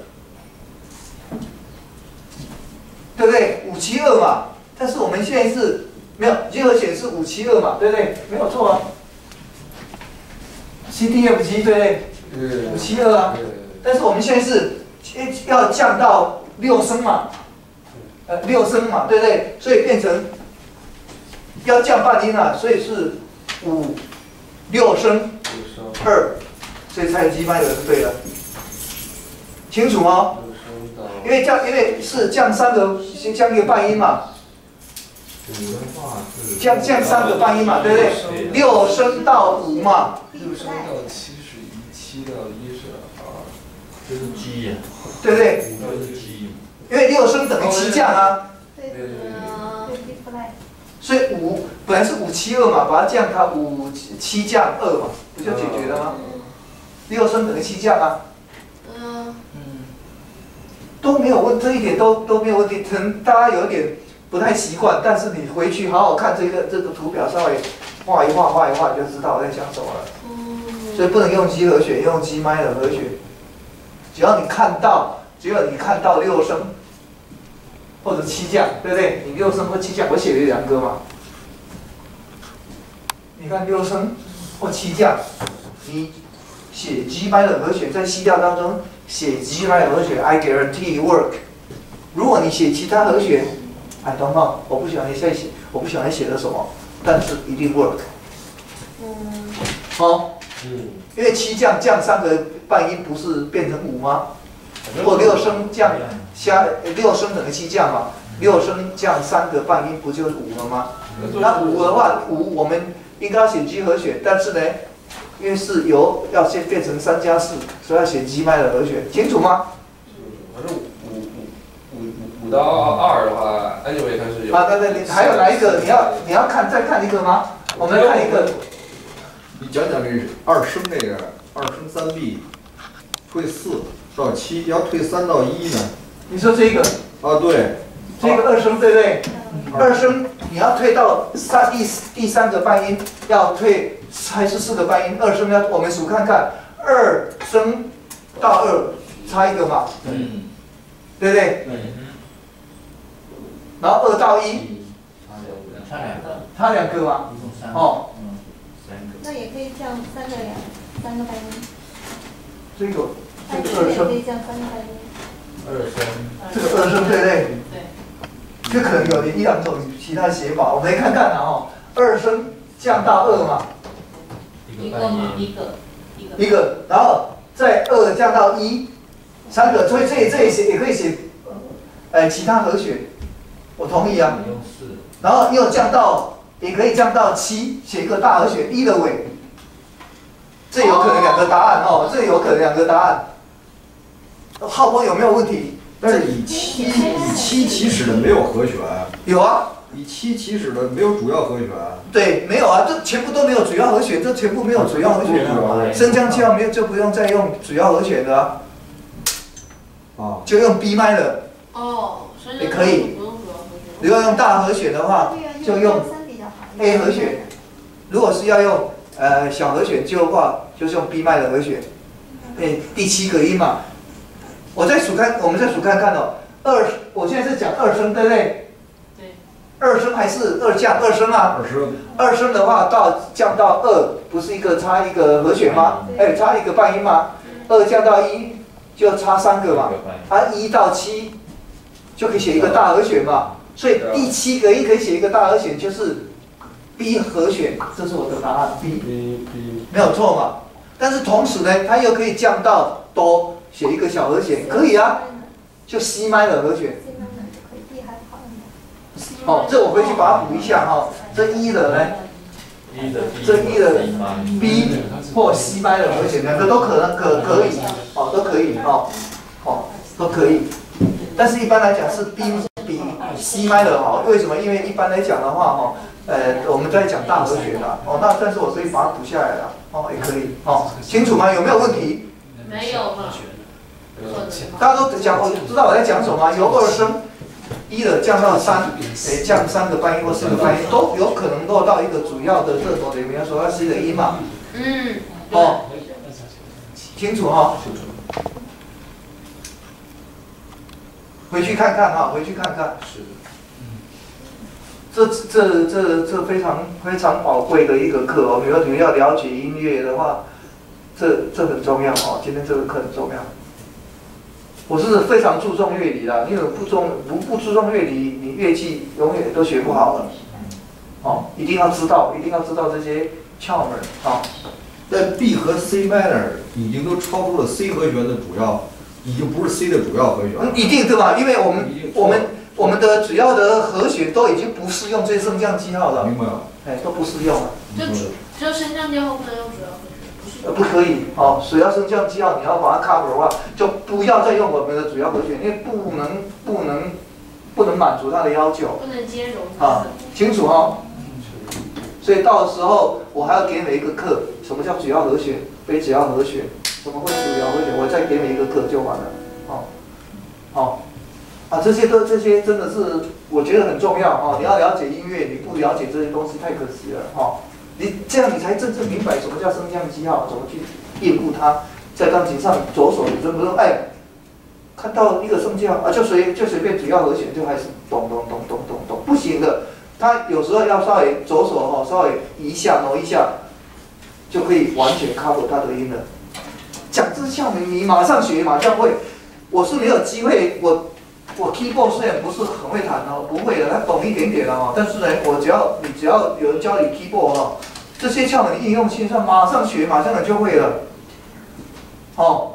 Speaker 1: 对不对？五七二嘛。但是我们现在是没有 G 和弦是五七二嘛，对不对？没有错啊。C D E F G 对不对？五七二啊。但是我们现在是要降到六声嘛。呃，六声嘛，对不对？所以变成要降半音啊，所以是五六声二，所以才有 G minor 是对的，清楚吗？因为降，因为是降三个，先降一个半音嘛，降降三个半音嘛，对不对？六声到五嘛，
Speaker 6: 六声到七是一，七到一是二，
Speaker 3: 这是 G 呀，
Speaker 1: 对不对？
Speaker 3: 这是 G。
Speaker 1: 因为六声等于七降啊，
Speaker 8: 对对对，
Speaker 1: 所以五本来是五七二嘛，把它降它五七降二嘛，不就解决了吗？六声等于七降啊，
Speaker 2: 嗯，
Speaker 1: 都没有问，这一点都都没有问题。可能大家有点不太习惯，但是你回去好好看这个这个图表，稍微画一画画一画就知道我在讲什么了。所以不能用 G 和弦，用 G minor 和弦。只要你看到，只要你看到六声。或者七降，对不对？你六声或七降，我写了两个嘛。你看六声或七降，你写 G minor 和弦，在 C 调当中写 G minor 和弦 ，I guarantee work。如果你写其他和弦 ，I don't know， 我不晓得你在写，我不晓得你写的什么，但是一定 work。
Speaker 2: 嗯。
Speaker 1: 好。嗯。因为七降降三个半音，不是变成五吗？或六声降加六声等于七降嘛，六声降三个半音不就是五了吗？那五的话，五我们应该要写 G 和弦，但是呢，因为是由要先变成三加四，所以要写 G minor 和弦，清楚吗？
Speaker 6: 反正五五五五五到二的话 ，anyway 它是有。
Speaker 1: 啊，对对，你还有哪一个？你要你要看再看一个吗？我们看一个。
Speaker 9: 你讲讲这二声这个二声三 B， 退四到七，要退三到一呢？
Speaker 1: 你说这个？
Speaker 9: 啊，对。
Speaker 1: 这个二声对不对？二声你要推到三第第三个半音，要推还是四个半音？二声要我们数看看，二声到二差一个嘛，
Speaker 4: 嗯，
Speaker 1: 对不对？
Speaker 4: 对。
Speaker 1: 然后二到一，
Speaker 5: 差两个，
Speaker 1: 差两个嘛，
Speaker 5: 一共三个。
Speaker 1: 哦，
Speaker 5: 嗯，三个。
Speaker 8: 那也可以降三个两，三个半音。
Speaker 1: 这个这
Speaker 8: 二
Speaker 1: 个二声，
Speaker 8: 声也可以降三个半音。
Speaker 4: 二声。
Speaker 1: 这个二声对不对？
Speaker 2: 对。
Speaker 1: 就可能有一两种其他写法，我们来看看啊哦，二声降到二嘛，
Speaker 2: 一个嘛，一个，一个。
Speaker 1: 一个，然后再二降到一，三个，所以这里这里写也可以写，呃，其他和弦，我同意啊。然后又降到，也可以降到七，写一个大和弦一的尾，这有可能两个答案哦，这有可能两个答案。浩波有没有问题？
Speaker 9: 但是以七以七起始的没有和弦。
Speaker 1: 有啊。
Speaker 9: 以七起始的没有主要和弦。
Speaker 1: 对，没有啊，这全部都没有主要和弦，这全部没有主要和弦啊。升降记号没有就不用再用主要和弦的啊。
Speaker 9: 哦。
Speaker 1: 就用 B 麦的。
Speaker 2: 哦，
Speaker 1: 也可以。如果用大和弦的话，就用 A 和弦；如果是要用呃小和弦就的话，就是用 B 麦的和弦。哎，第七个音嘛。我再数看，我们再数看看哦。二，我现在是讲二声，对不对？
Speaker 2: 对。
Speaker 1: 二声还是二降二声啊？
Speaker 9: 二声。
Speaker 1: 二声的话到降到二，不是一个差一个和弦吗？哎，差一个半音吗？二降到一就差三个嘛。啊，一到七就可以写一个大和弦嘛。所以第七个音可以写一个大和弦，就是 B 和弦，这是我的答案 B， 没有错嘛。但是同时呢，它又可以降到哆。写一个小和弦可以啊，就 C 麦的和弦。哦，这我回去把它补一下哈、哦。这一的呢，这一的 B 或 C 麦的和弦，两个都可能可可以，哦都可以哦，哦都可以。但是一般来讲是 B 比 C 麦的好，为什么？因为一般来讲的话哈，呃我们在讲大和弦啦，哦那但是我可以把它补下来了，哦也可以，哦清楚吗？有没有问题？
Speaker 2: 没有嘛。
Speaker 1: 大家都讲，我知道我在讲什么，由二声一的降到三，诶，降三个半音或四个半音，都有可能落到一个主要的这种里面，所要是一个音嘛。
Speaker 2: 嗯。
Speaker 1: 哦，清楚哈、哦。回去看看哈，回去看看。是。这这这这非常非常宝贵的一个课哦，如果你们要了解音乐的话，这这很重要哦，今天这个课很重要。我是非常注重乐理的，因为不重不不注重乐理，你乐器永远都学不好了。哦，一定要知道，一定要知道这些窍门啊。
Speaker 9: 但 B 和 C minor 已经都超出了 C 和弦的主要，已经不是 C 的主要和弦了。
Speaker 1: 一定对吧？因为我们我们我们的主要的和弦都已经不适用这升降记号了。
Speaker 9: 明白了。
Speaker 1: 哎，都不适用了。
Speaker 2: 就只有升降记号不能用主要和弦。
Speaker 1: 呃，不可以，哦，只要升降记号你要把它 cover 的话，就不要再用我们的主要和弦，因为不能不能不能满足它的要求。
Speaker 2: 不能兼容。
Speaker 1: 啊，清楚哦。所以到时候我还要给每一个课，什么叫主要和弦、非主要和弦，怎么会主要和弦，我再给每一个课就完了。哦，哦，啊，这些都这些真的是我觉得很重要哦。你要了解音乐，你不了解这些东西太可惜了哈。哦你这样你才真正明白什么叫升降记号，怎么去应付它。在钢琴上左手你就不用哎，看到一个升降啊，就随就随便主要和弦就开始咚咚咚咚咚咚，不行的。它有时候要稍微左手哦稍微移一下挪一下，就可以完全 cover 它的音了。讲这窍门，你马上学马上会。我是没有机会，我我 keyboard 虽然不是很会弹哦，不会的，他懂一点点的哦。但是呢，我只要你只要有人教你 keyboard 哦。这些窍门应用线上，马上学，马上就会了。哦，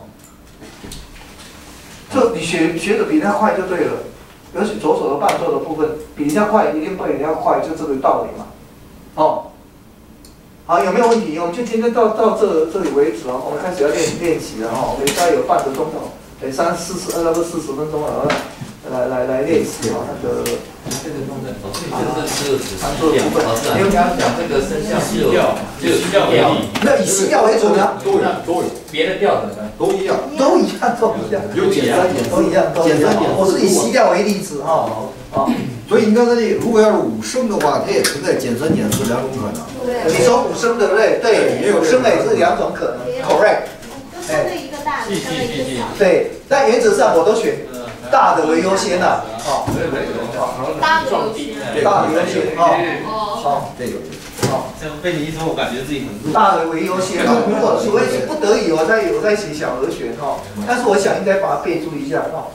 Speaker 1: 就你学学的比人家快就对了，尤其左手的伴奏的部分，比人家快一定比人家快，就这个道理嘛。哦，好，有没有问题？我们就今天到到这这里为止哦，我们开始要练练习了哦，我们大概有半个钟头，哎，三四十，呃，不四十分钟了，来来来练习哦，那个。
Speaker 4: 这个弄的，老师，这个只有只是调，老师，因为刚刚讲这个声调是有只有西调为例，
Speaker 1: 那以西调为准啊，
Speaker 9: 都有都有，
Speaker 4: 别的调的呢
Speaker 9: 都一样，
Speaker 1: 都一样，都一样，
Speaker 9: 有简单点，
Speaker 1: 都一样，都一样。我是以西调为例子哈，哦， 好，
Speaker 9: 所以你刚才那如果要是五声的话，它也存在减三减四两种可能。
Speaker 1: 你说五声对不对？对，五声也是两种可能 ，correct。
Speaker 8: 就相对一个大的，相对一个小的。
Speaker 1: 对，但原则上我都选大的为优先的，哦，
Speaker 2: 大的优先。
Speaker 1: 大的优先，哦，好，
Speaker 9: 这个。
Speaker 1: 好，
Speaker 3: 这样被你一说，我感觉自己很弱。
Speaker 1: 大的为优先哦，如果除非是不得已，我再有在写小和弦哦，但是我想应该把它备注一下哦。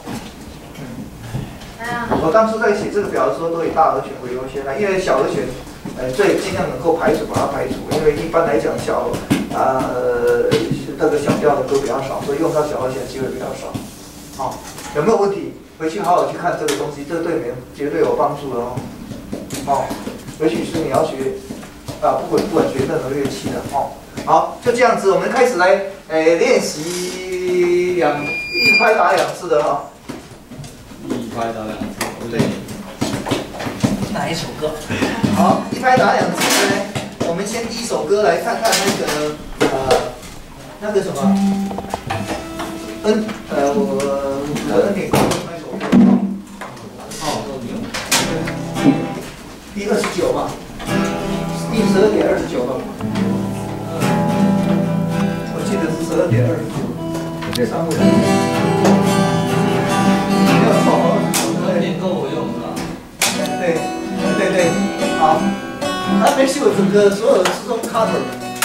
Speaker 1: 我当初在写这个表的时候，都以大和弦为优先啦，因为小和弦，呃，最尽量能够排除，把它排除。因为一般来讲，小啊呃那个小调的歌比较少，所以用到小和弦机会比较少。好，有没有问题？回去好好去看这个东西，这个对你们绝对有帮助的哦。哦，尤其是你要学啊，不管不管学任何乐器的哦。好，就这样子，我们开始来诶练习两一拍打两次的哈。
Speaker 4: 一拍打两次，
Speaker 1: 对。
Speaker 5: 哪一首歌？
Speaker 1: 好，一拍打两次呢，我们先第一首歌来看看那个呃那个什么，恩呃我我恩典公主那首歌哦，第二十九嘛，第十二点二十九吧，我记得是十二点二十九，这三位，没有错，
Speaker 4: 二点够我用是吧？
Speaker 1: 对对对，好，他没秀整个所有是用 cover，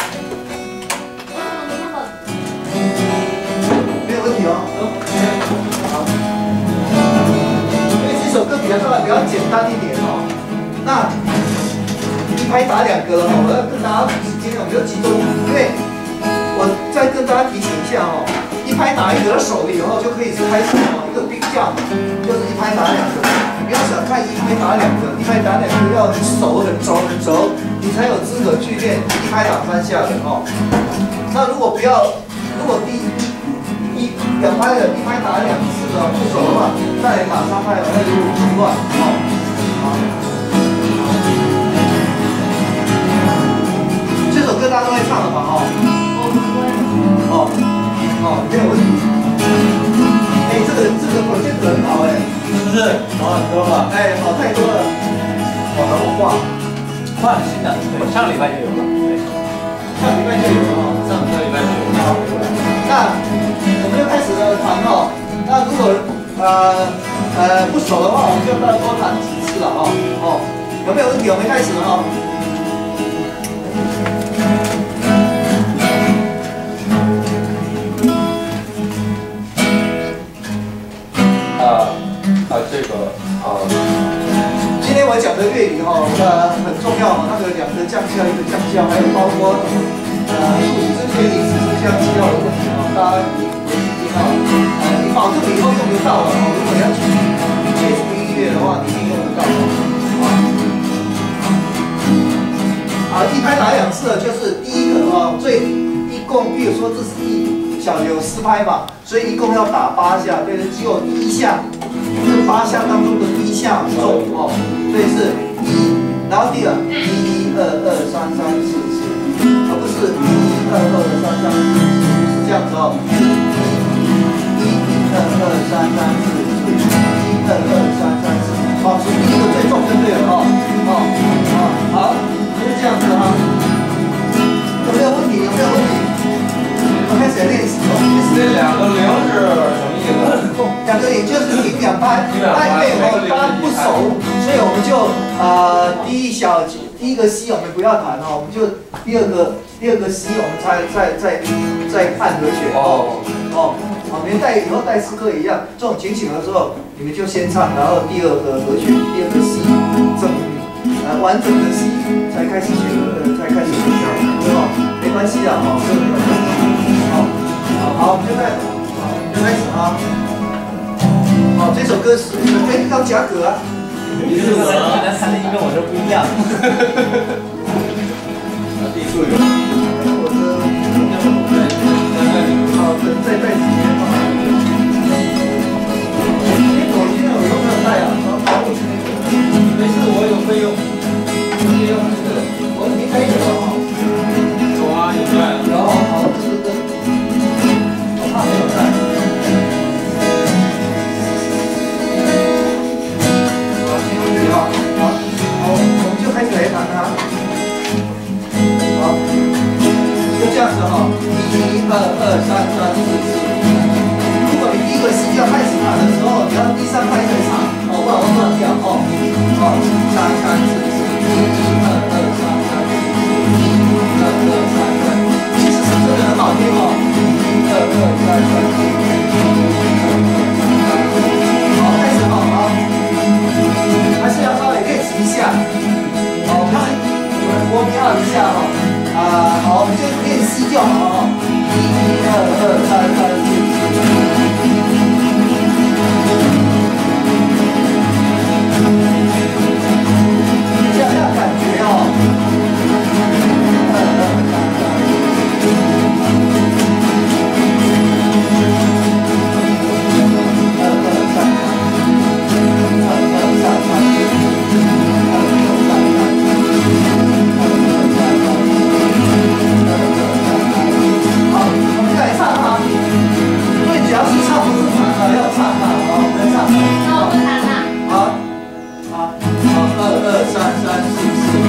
Speaker 1: 没有问题哦。好，因为这首歌比较稍微比较简单一点哦。那一拍打两个了哦，我要跟大家今天我们就集中，因为我再跟大家提醒一下哦，一拍打一个手了以后就可以是开始哦一个冰架，就是一拍打两个。不要小看一拍打两个，一拍打两个要很熟很熟很熟，你才有资格去练一拍打三下的哦。那如果不要，如果第一一两拍的一拍打两次的不熟的话，再来打三拍的那就习惯哦。好，这首歌大家都会唱的吧？哦，哦，哦，没有问题。哎，这个这个表现得很好哎。
Speaker 3: 是不是好很多了？
Speaker 1: 哎，好太多了，好难画，
Speaker 5: 换了新的，对，上个礼拜就有了，对，
Speaker 1: 上礼拜就有了哈，
Speaker 4: 上个礼拜就有
Speaker 1: 好，那我们就开始了弹哦。那如果呃呃不熟的话，我们就再多弹几次了哦。哦，有没有问题？我们开始了哈。
Speaker 6: 啊啊，这个啊，
Speaker 1: 今天我讲的乐理哈，呃很重要哈，那个两个降调一个降调，还有包括呃数理之学理是这样基调的问题哈，大家一回去听啊，呃你保证以后用得到了哈，如果你要去接触音乐的话，你一定用得到啊。啊，一拍打两次就是第一个哈，最一共，比如说这是一小有四拍嘛，所以一共要打八下，对，只有第一下。这八项当中的第一项中哦，所以是一，然后第二一二二三三四四，而不是一二二三三四四，是这样子哦。一二二三三四四，一二二三三四，好，是第一个最重就对了哦，哦，好，好，就是这样子哈。有没有问题？有没有问题？我开始练习哦。
Speaker 6: 这两个零是什么意思？
Speaker 1: 两个零就是零两拍，那因为我们刚不熟，所以我们就呃第一小第一个 C 我们不要弹哦，我们就第二个第二个 C 我们再再再再按和弦哦哦，好，你们带以后带诗歌一样，这种情形的时候，你们就先唱，然后第二个和弦，第二个 C 整呃完整的 C 才开始学呃才开始学校，对吧？没关系啊，哦，这个没关系，好，好，我们就在好，我们就开始啊。哦，这首歌是哎，要夹格啊。
Speaker 5: 你是我刚才弹的音跟我这不一样。
Speaker 6: 啊，第四个。
Speaker 1: 我的，好，等再带几天啊。因为我今天我都没有带啊，然后我去那个。
Speaker 4: 没事，我有备用。
Speaker 1: 备用这个，我应该有啊。
Speaker 4: 有啊，有带。
Speaker 1: 有，好，这个，我怕没有带。 开始来弹啊。好，就这样子哈、哦，一二二三三四四。如果你第一个 C 调开始弹的时候，你要第三拍才唱，哦，不然会乱掉哦。哦，三三四四，一二二三三四，一二二三三，其实是真的很好听哦。一二二三三四，好，开始好好，还是要稍微练习一下。好，我们我们要一下哈、哦。啊，好，我们就练 C 就好哈。一、二、二、三、三、四、这样要感觉哦。二、二、三、三、二、二、三、三、二、二、三、好，我们再唱哈，因为只要是唱不是弹的要唱哈，好，我们来唱。
Speaker 2: 那我不弹了。
Speaker 1: 好，好，好，二二三三四四。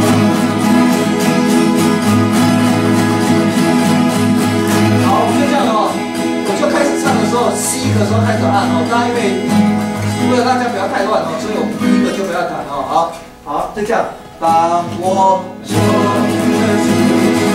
Speaker 1: 好，我们就这样哦，我就开始唱的时候 ，C 的时候开始按哦，大家因为为了大家不要太乱哦，所以我们第一个就不要弹哦，好，好，就这样。当我说的是。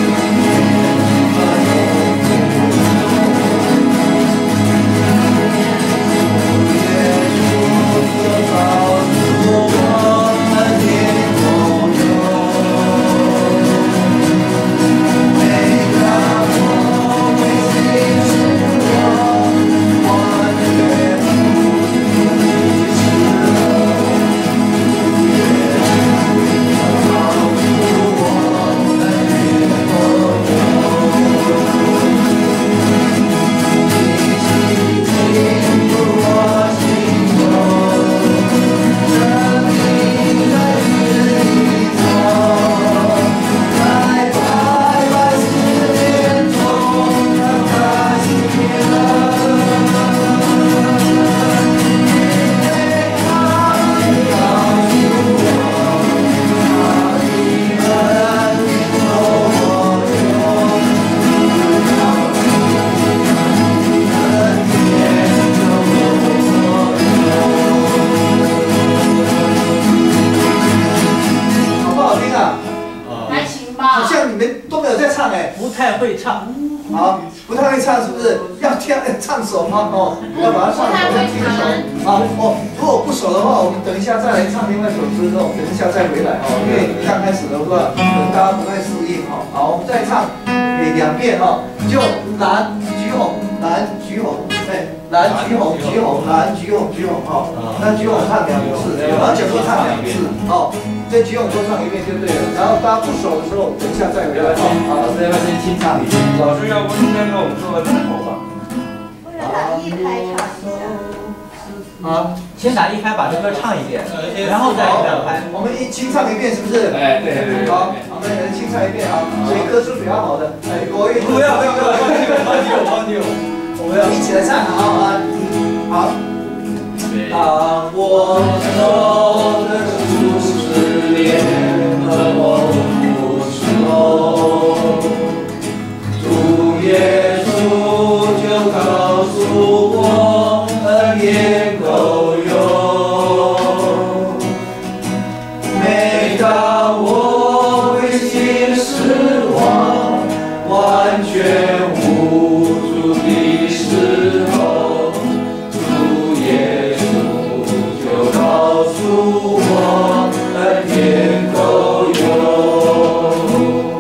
Speaker 1: 好，不太会唱是不是？要跳唱熟吗？哦，要把它唱熟，要听熟。好哦，如果不熟的话，我们等一下再来唱另外一首歌，之后等一下再回来哦。因为刚开始的话，可能大家不太适应哈。好，我们再唱诶两遍哈，就蓝橘红，蓝橘红，哎，蓝橘红橘红，蓝橘红橘红哈。那橘红唱两次，而且都唱两次哦。这橘红多唱一遍就对了，然后大家不熟的时候，等一下再回来哈。好，老师要不要先清唱一遍？
Speaker 7: 老师要不先跟我们说个开头吧？
Speaker 8: 或者打一拍唱一下。
Speaker 5: 好，先打一拍把这歌唱一遍，然后再两拍。
Speaker 1: 我们一清唱一遍是不是？
Speaker 7: 哎，对对对。
Speaker 1: 好，我们来清唱一遍啊，所以歌是比较好的。哎，国语。
Speaker 5: 不要不要不要，帮你我帮你我，
Speaker 1: 我们要一起来唱啊！好。当我走的数十年和我不知后，主耶稣就告诉我恩典够用。每当我灰心失望、完全无助的时候，主耶稣就告诉我恩典够用。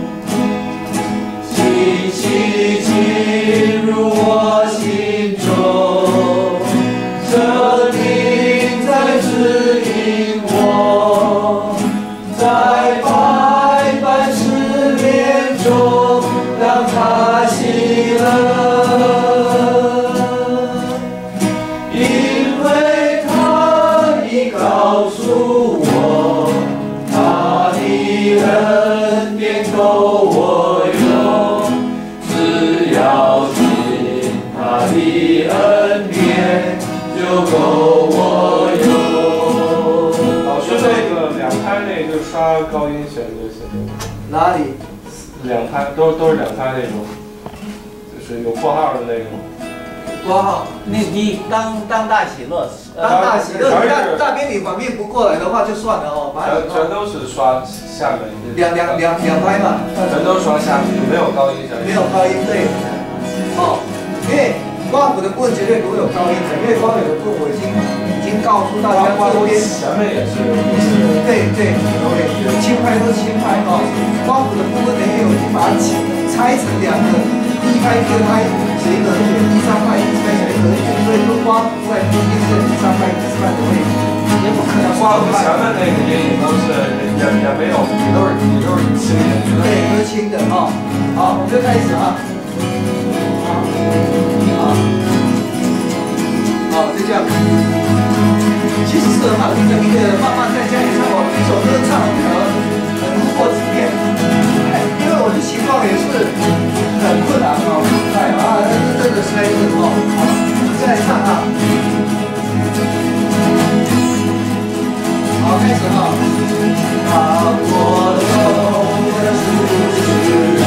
Speaker 1: 信息进入我心中，圣灵在指引我，在百般试炼中让他喜乐，因为他已告诉我，他的恩典够我用，只要信他的恩典就够我用。
Speaker 7: 老师那个两拍那个刷高音旋就行。
Speaker 1: 哪里？
Speaker 7: 两拍都都是两拍那种，就是有括号的那种。
Speaker 1: 括号。
Speaker 5: 那你当当大喜乐，
Speaker 1: 当大喜乐，大大边你反应不过来的话就算了哦，把
Speaker 7: 全全都是刷下面。
Speaker 1: 两两两两拍嘛。
Speaker 7: 全都刷下面，没有高音旋。
Speaker 1: 没有高音对。哦，因为刮胡的部分绝对不会有高音的，因为刮胡的部分我已经已经告诉大家这边
Speaker 7: 前面也是，
Speaker 1: 对对对，轻拍都是轻拍哦。刮胡的部分呢，因为我已经把它拆成两个，第一拍、第二拍写一个和弦，第三拍、第四拍写一个和弦，所以说刮胡在第一个、第三拍、第四拍都会，也不可能
Speaker 7: 刮胡前面那个音也都是也也没有，也都是也都是轻音，
Speaker 1: 对，都是轻的啊。好，我们就开始啊。好，好，好，就这样。其实适合好听的音乐，慢慢在家里唱，我一首歌唱可能可能过几遍，因为我的情况也是很困难哦，哎啊，这个实在是哦，好，我们再来唱啊，好，开始哈，啊，我走的是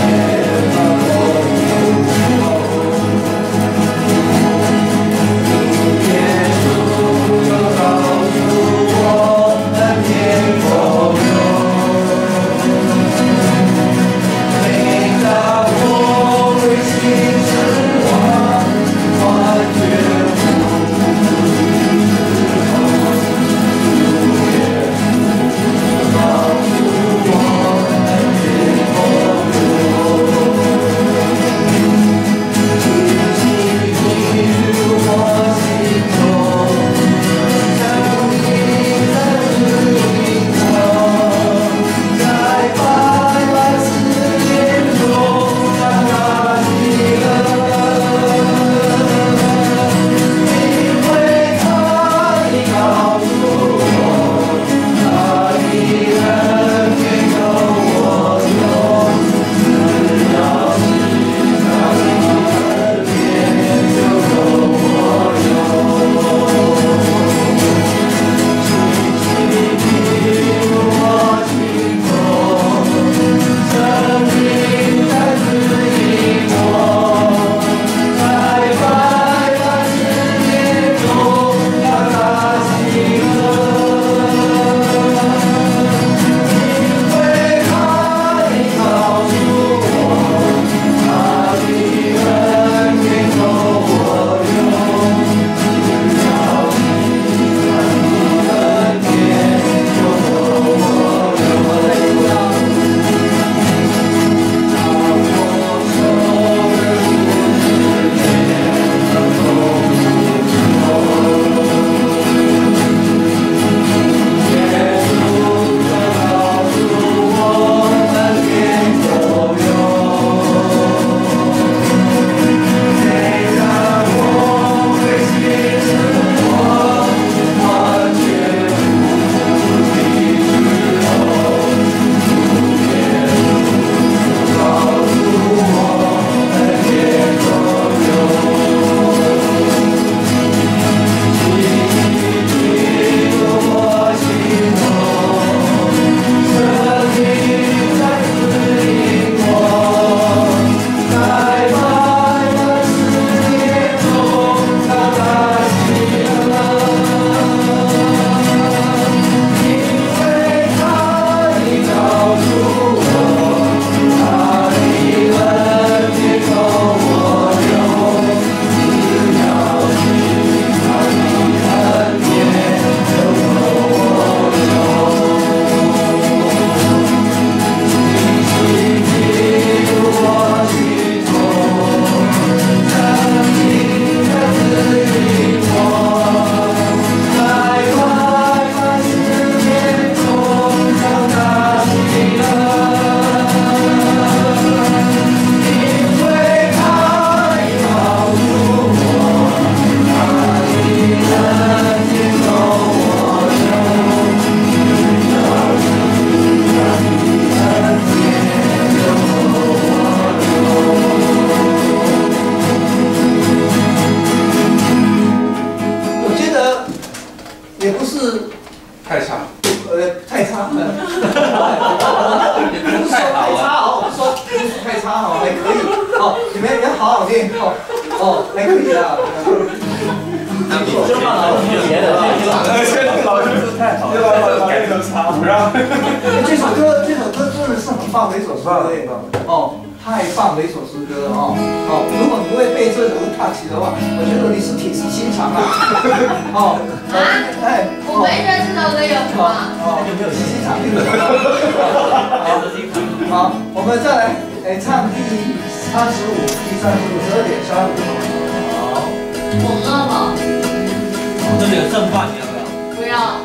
Speaker 1: 天空中。 好好练哦，哦，还可以啊。
Speaker 5: 你说嘛，老师别的，
Speaker 7: 这个老师太好了，改成差不让。
Speaker 1: 这首歌，这首歌真的是很棒的一首诗歌哦，太棒的一首诗歌哦哦，如果你会背这首歌唱起的话，我觉得你是铁石心肠啊。哦
Speaker 2: 啊？哎，我没觉得这首歌有什么。
Speaker 1: 哦，就没有心肠。好，我们再来，哎，唱第三十五，第三十五，十二点三五。好，
Speaker 2: 我饿了。
Speaker 3: 这里有剩饭，你要不要？
Speaker 2: 不要。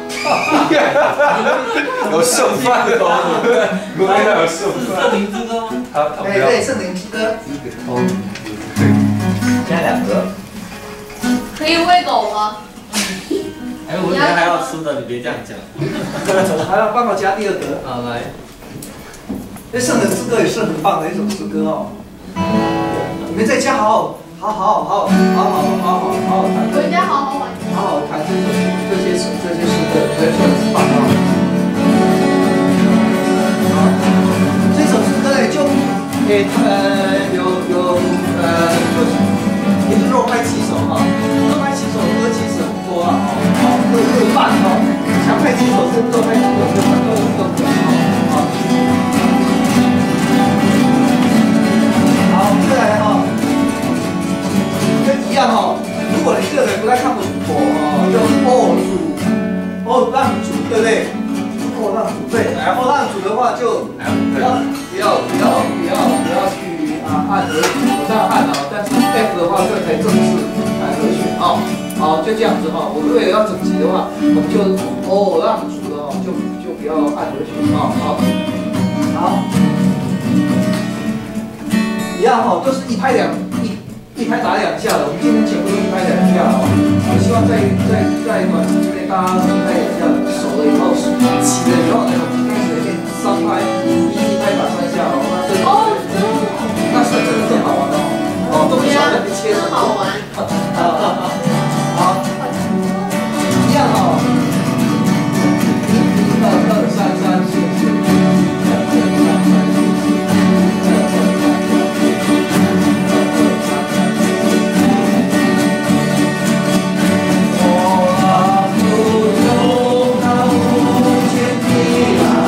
Speaker 6: 有剩饭的，罗威那有剩饭。
Speaker 3: 圣灵之歌吗？
Speaker 6: 他他不要。
Speaker 1: 对对，圣灵之歌。
Speaker 6: 哦，
Speaker 5: 加两个。
Speaker 2: 可以喂狗吗？
Speaker 3: 哎，我今天还要吃的，你别这样讲。
Speaker 1: 还要帮我加第二个。
Speaker 3: 好，来。
Speaker 1: 这圣灵之歌也是很棒的一首诗歌哦。你们在家好好好好好好好好好好好弹。
Speaker 2: 回家好好玩。
Speaker 1: 好好弹这首这些诗这些诗歌，所以说很棒啊。好，这首诗歌呢就给呃有有呃就是也是肉拍几首哈，肉拍几首歌其实很多啊，哦各各半哦，强拍几首跟肉拍几首都都都可以哦。好，再来哈，跟一样哈。如果你个人不太看不懂哦，就哦主，哦让主，对不对？哦让主，对，然后让主的话就不要不要不要不要不要去啊按和弦，我这样按啊，但是 F 的话这才正式按和弦啊。好，就这样子哈。我如果要整齐的话，我们就哦让主的哦，就就不要按和弦啊。好，好，一样哈，都是一拍两一。一拍打两下的，我们今天全部都一拍两下哦。我希望在在在短时间内大家一拍两下，熟了以后起了以后呢，我们开始练三拍，一一拍打三下哦。那这个哦，那是真的更好玩哦。哦，都不晓得你切什么。
Speaker 2: 好玩。
Speaker 1: 好，一样哦。一、二、二、三、三、四、四。Oh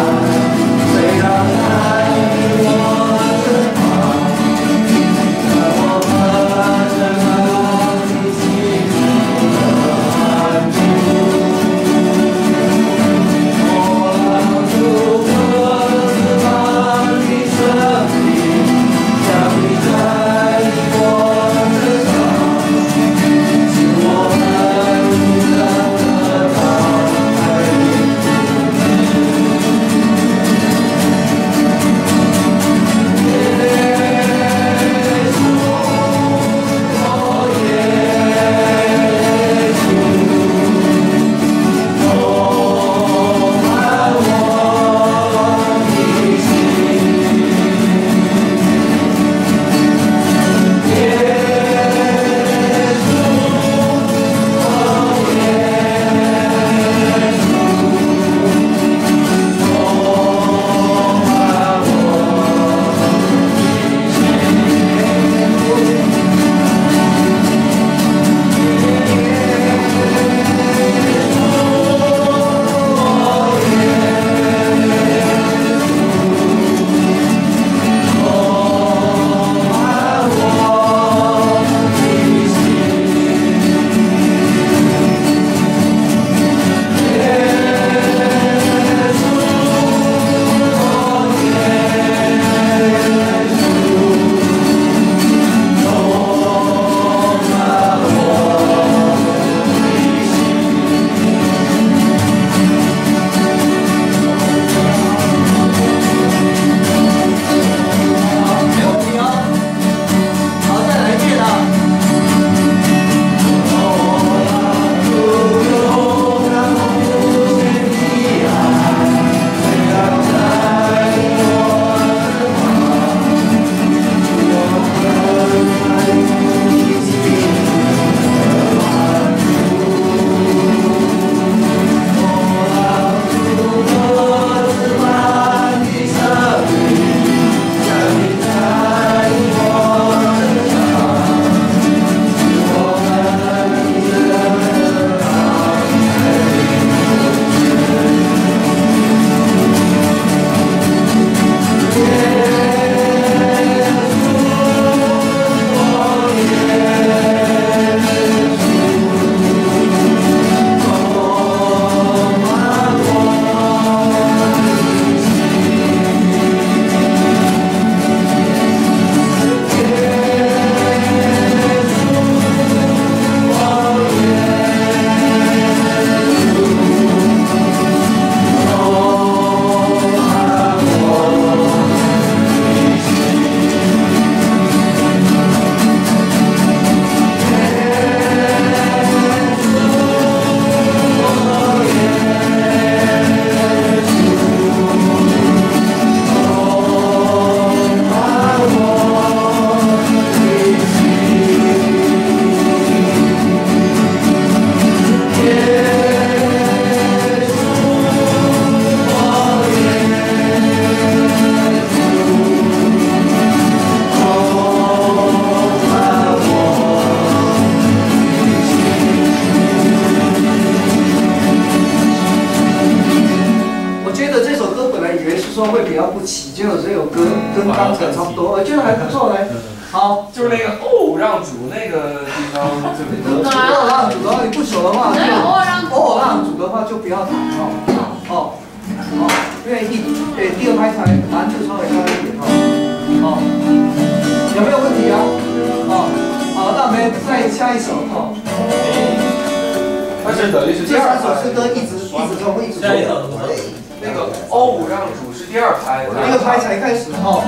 Speaker 1: 候会比较不齐，结果这首歌跟刚才差不多，我觉得还不错嘞。好，
Speaker 6: 就是那个哦让主那个地方，就
Speaker 1: 偶尔让主的话，你不熟的话，就偶尔让偶尔让主的话就不要弹哦哦哦，因为第诶第二拍才难度稍微高一点哦哦，有没有问题啊？哦好，那我们再下一首哦。
Speaker 6: 但是等于是
Speaker 1: 这三首诗歌一直一直从一直从
Speaker 6: 那个哦让主是第二拍，
Speaker 1: 第二拍才开始哦。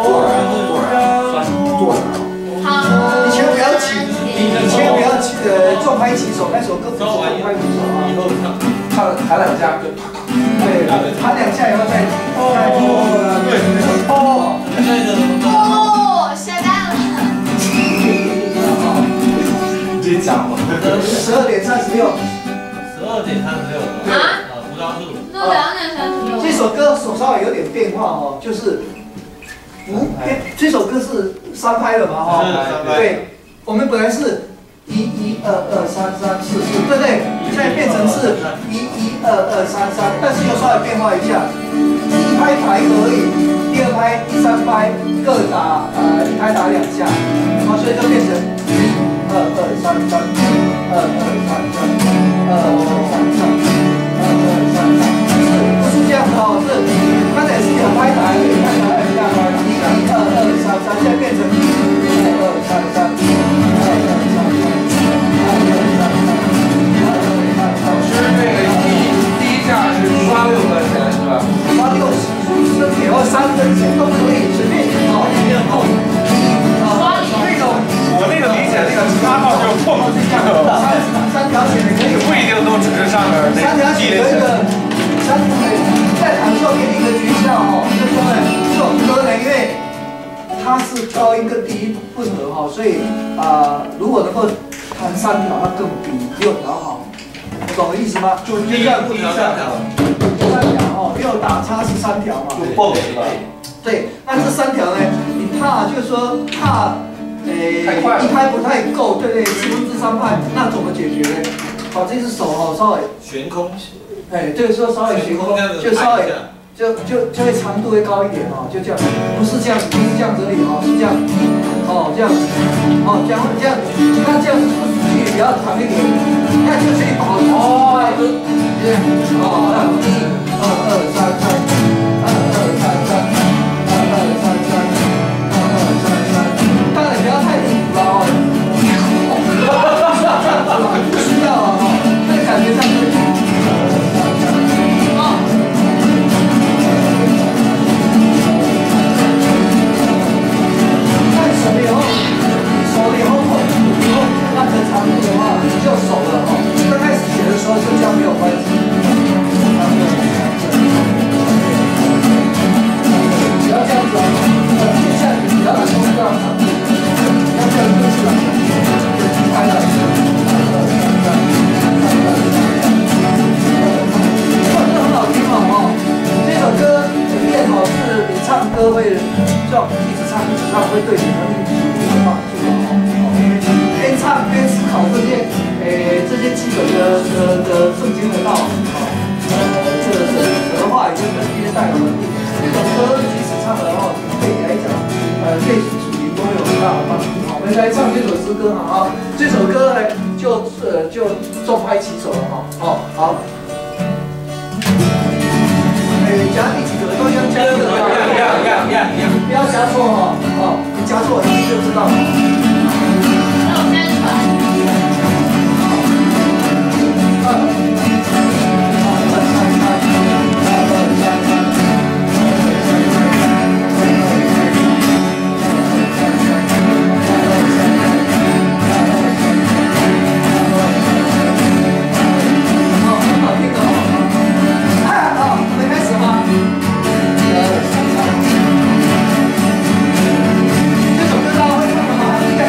Speaker 1: 坐哪？
Speaker 2: 好，
Speaker 1: 你千万不要起，你千万不要起呃重拍起手，那首歌不是重拍起手啊。
Speaker 4: 以后唱，
Speaker 6: 弹弹两下就。
Speaker 1: 对，弹两下以后再再
Speaker 6: 对，哦，
Speaker 2: 哦，下蛋了。
Speaker 6: 你直接讲吧。
Speaker 1: 十二点三十六。
Speaker 4: 十二点三十六。
Speaker 2: 啊？
Speaker 4: 啊，葡萄树。
Speaker 2: 那两点三十六。
Speaker 1: 这首歌手稍微有点变化哦，就是不变，这首歌是三拍的嘛哈。对，我们本来是一一二二三三四四，对不对？现在变成是一一二二三三，但是又稍微变化一下，第一拍抬而已，第二拍、第三拍各打呃一拍打两下，好，所以就变成一二二三三，二二三三，二二三三，二二三三，不是这样的哦，是刚才是两拍打，一拍打两下，一一二二三三，现在变成二二三三，二二三三。
Speaker 6: 老师，那个第一第一下是刷六分钱是吧？
Speaker 1: 刷六十，升铁或三分钱都可以，随便哦。
Speaker 2: 刷里
Speaker 6: 那个我那个理解那个叉号就是破这个
Speaker 1: 三条血可以，
Speaker 6: 不一定都只是上面那
Speaker 1: 三条血有一个三条在弹的时候给你一个诀窍哦，就是说呢，这首歌呢，因为它是高音跟低音混合哈，所以啊、呃，如果能够弹三条，那更比六条好。懂我意思吗？
Speaker 4: 就这样不调三条，
Speaker 1: 三条哦，六打叉是三条嘛。
Speaker 6: 就蹦是吧？
Speaker 1: 对，那这三条呢，你怕就是说怕，诶、欸，一拍不太够，对对，四分之三拍，那怎么解决呢？把这只手哦稍微
Speaker 4: 悬空，
Speaker 1: 哎，这个时候稍微悬空，就稍微就就就会长度会高一点哦，就这样，不是这样，不是这样子而已哦，是这样，哦这样，哦这样这样，那这样子距离比较长一点，那就可以把哦，这样，哦，那一、二、二、三、三，二、二、三、三，二、二、三、三，二、二、三、三，当然不要太离谱了哦，不需要啊，那感觉上是。熟了以后，熟了以后，以后那个长度的话就熟了哦。刚开始学的时候就这样没有关系。不要这样子哦，接下来你要把东西这样长，要这样过去了，开了，哇，这很好听哦。这首歌练好是你唱歌会这样一直唱一直唱，会对你能力有帮助哦。边唱边思考这些诶这些基本的的的圣经的道理哦，呃这个是神的话语跟能力带有能力。这首歌即使唱了哦，对你来讲，呃对属灵都有很大的帮助。好，我们来唱这首诗歌哈啊，这首歌呢就呃就重拍起手了哈。哦好。夹第几个都要加这个，
Speaker 4: 一样一样一样一样，
Speaker 1: 不要加错哦，哦，你加错你就知道了。
Speaker 2: 那我现在传。
Speaker 1: 二，二三三，二二三三，好，很好听的哦。啊，好，我们开始吧。这首歌大家会唱的吗？应该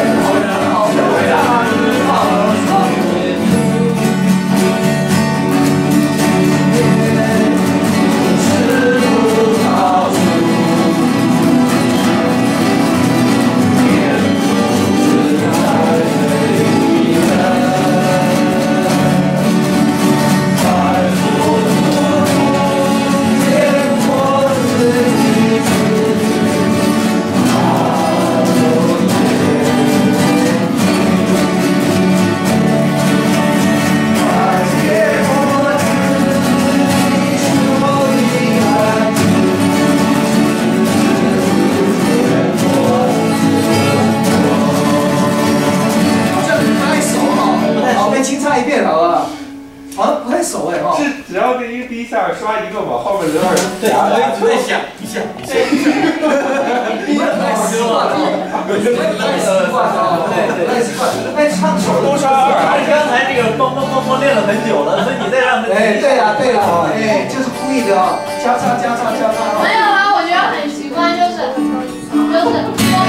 Speaker 1: 你们太习惯了，太习惯了，对对，太习惯。哎，唱首都是二。
Speaker 5: 他刚才这个梆梆梆梆练了很久了，所以你再让他。
Speaker 1: 哎，对了对了，哎，就是故意的哦，交叉交叉交叉。
Speaker 2: 没有啊，我觉得很习惯，就是就是。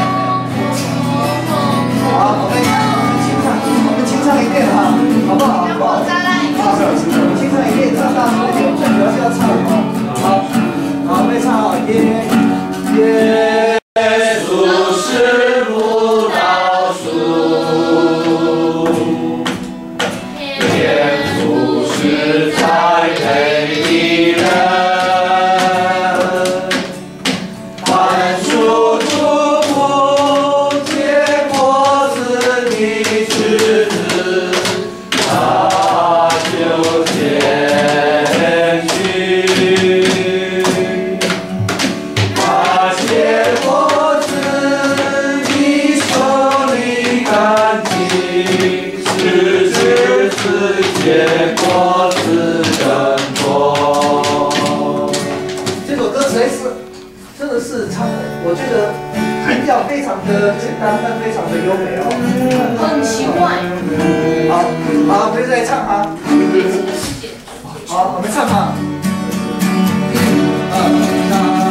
Speaker 1: 好，我们清唱，我们清唱一遍哈，好不好？好不好？好，清唱一遍，唱到最后最主要是要唱哈。好，好，我们唱耶耶。耶稣是葡萄树，耶稣是栽培的人，凡属主不结果子的枝子，他就剪去，他结果。结果子更多。这首歌实在是，真的是唱，我觉得音调非常的简单，但非常的优美哦。
Speaker 2: 很奇怪。
Speaker 1: 好，好，我们再唱啊。好，我们唱啊。一、二、三。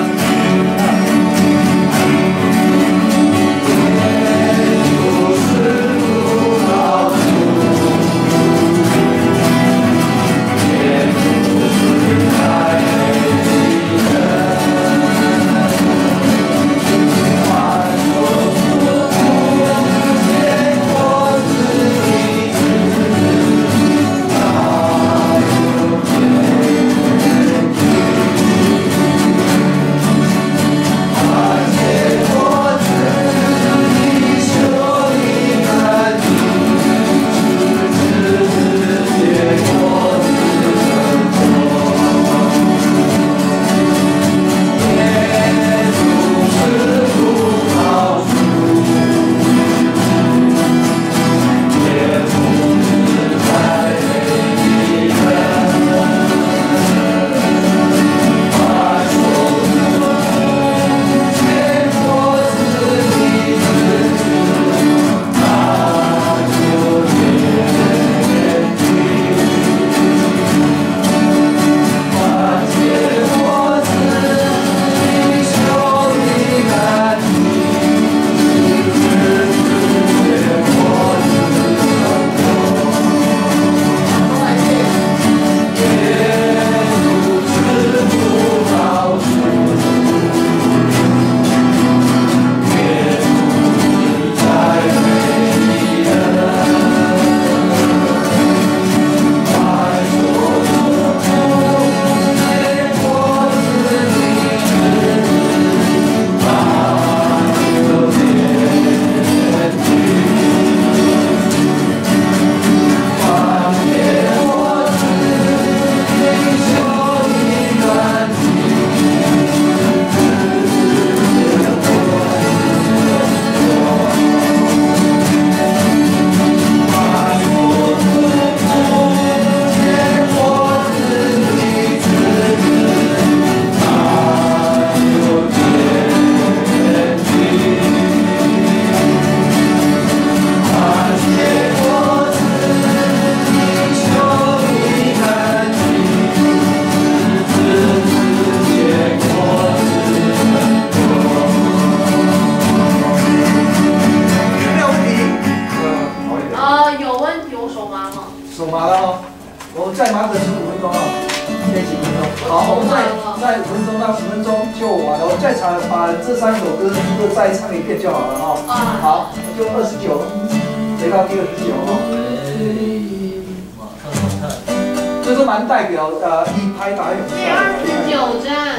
Speaker 1: 代表呃以拍打咏
Speaker 2: 第二十九站。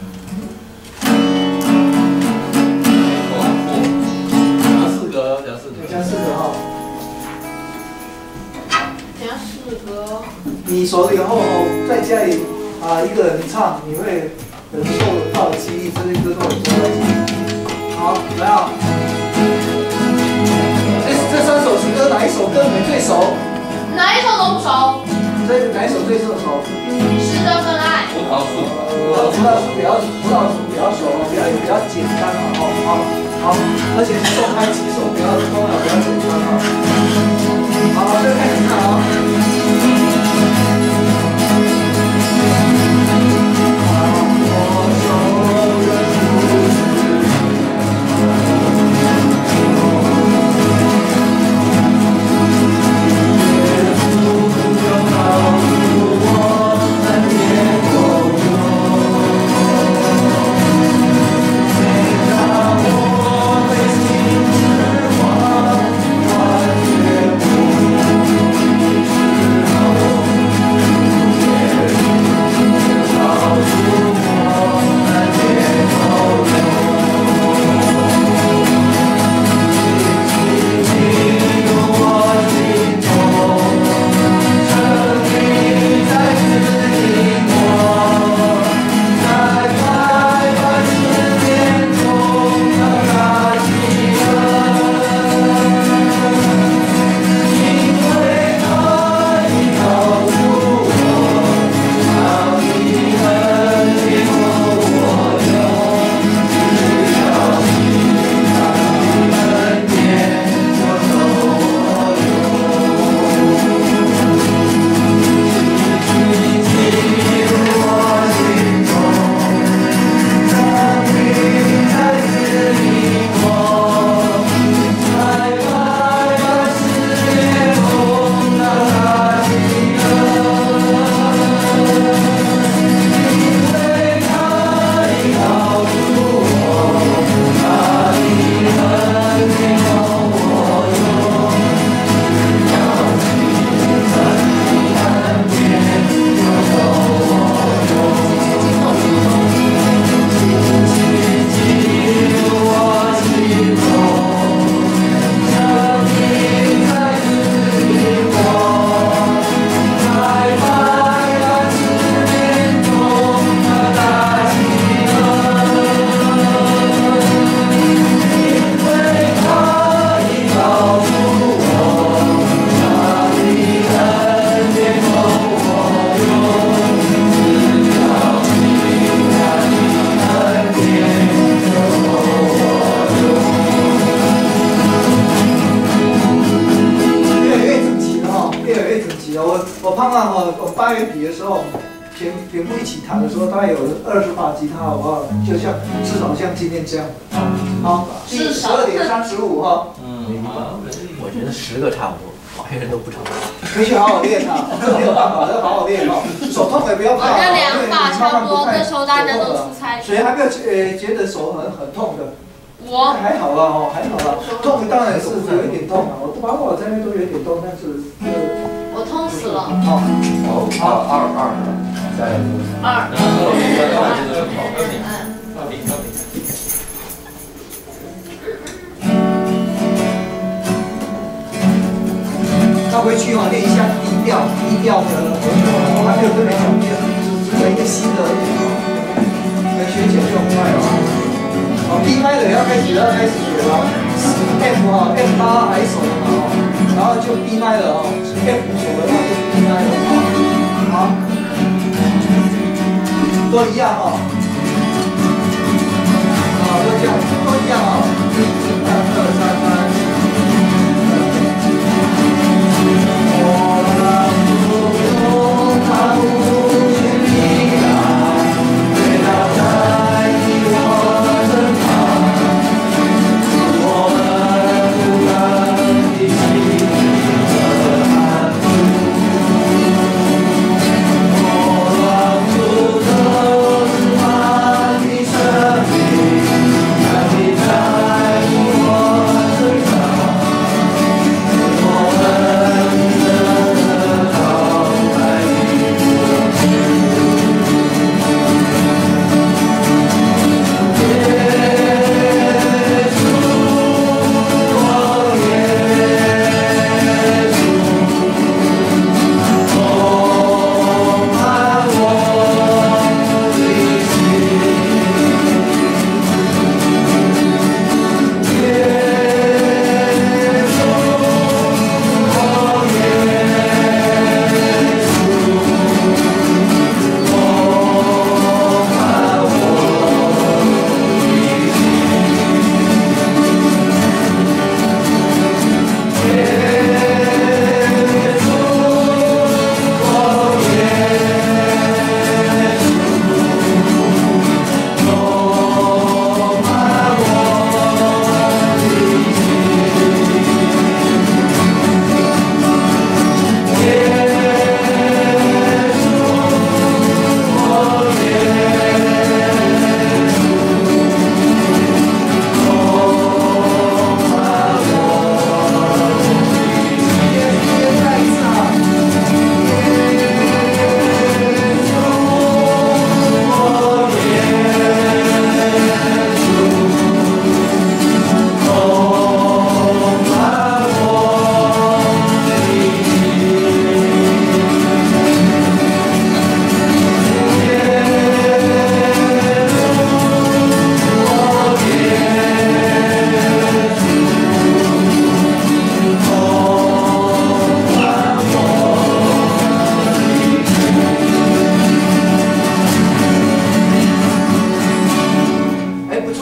Speaker 4: 加四格，加四格。
Speaker 1: 加四格哈。
Speaker 2: 加四格。
Speaker 1: 你熟了以后在家里啊一个人唱，你会很受到记忆，这些歌都很重要。好，来啊！这这三首诗歌哪一首歌你们最熟？
Speaker 2: 哪一首都不熟。
Speaker 1: 这哪一首最熟？
Speaker 2: 是这份爱。
Speaker 4: 葡萄树。
Speaker 1: 葡萄树比较，葡萄树比较熟，比较有名好，而且是重开几首，不要重要，不要紧张啊。好，再开始看啊。八月底的时候，平平步一起弹的时候，大概有二十把吉他，好不好？就像至少像今天这样，好，第十二点三十五哈。
Speaker 5: 嗯，好，我觉得十个差不多，别人都不成。
Speaker 1: 回去好好练啊，这没有办法，要好好练哦。手痛也不要怕，
Speaker 2: 好像两把差不多，这时候大家都出差。
Speaker 1: 谁还没有呃觉得手很很痛的？
Speaker 2: 我
Speaker 1: 还好啦哦，还好啦。痛当然是有一点痛啊，我把我这边都有点痛，但是呃。
Speaker 2: 我痛死了。
Speaker 1: 好，
Speaker 9: 好，二二二，加油。
Speaker 2: 二。
Speaker 1: 那回去哦，练一下低调，低调的，我还没有跟你讲练，只是一个新的而已哦，跟学姐就很快哦。好 ，B 麦的要开始要开始学了 ，F 哈 ，F 八还手了哦，然后就 B 麦了哦 ，F 手的话就 B 麦了哦，好，都一样哦，啊，都这样，都一样哦，一、二、三、三。
Speaker 11: 我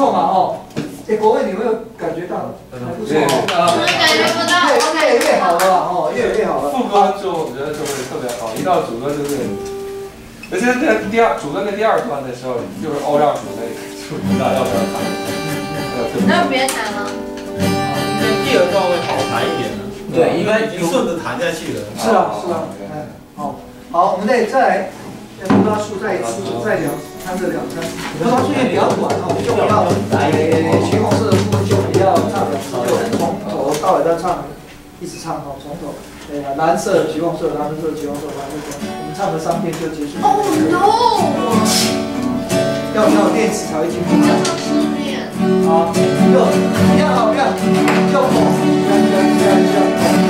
Speaker 1: 错嘛哦。哎，国卫，你有没有感觉到？还不错哦。
Speaker 2: 我感觉不到，我感
Speaker 1: 越
Speaker 2: 觉
Speaker 1: 越好了哦，越越好了。
Speaker 6: 副歌就我觉得就会特别好，一到主歌就是，而且在第二主歌的第二段的时候，就是欧让主那就不知道要不要弹。
Speaker 2: 那就别弹了。
Speaker 4: 应该第二段会好弹一点的。
Speaker 5: 对，
Speaker 10: 应该已经顺着弹下去了。
Speaker 1: 是啊，是啊，嗯，好，好，我们得再来。葡萄树再一次再两唱这两唱，葡萄树也比较短哦，就不要诶，橘红色的部分就不要唱两次，就从头到尾都唱，一直唱哦，从头。对啊，蓝色、橘红色、蓝色、橘红色、蓝色，我们唱了三遍就结束。
Speaker 2: Oh no！
Speaker 1: 要要练词才会进步。
Speaker 2: 要唱十遍。
Speaker 1: 好，就不要好，不要，就口，这样这样这样这样。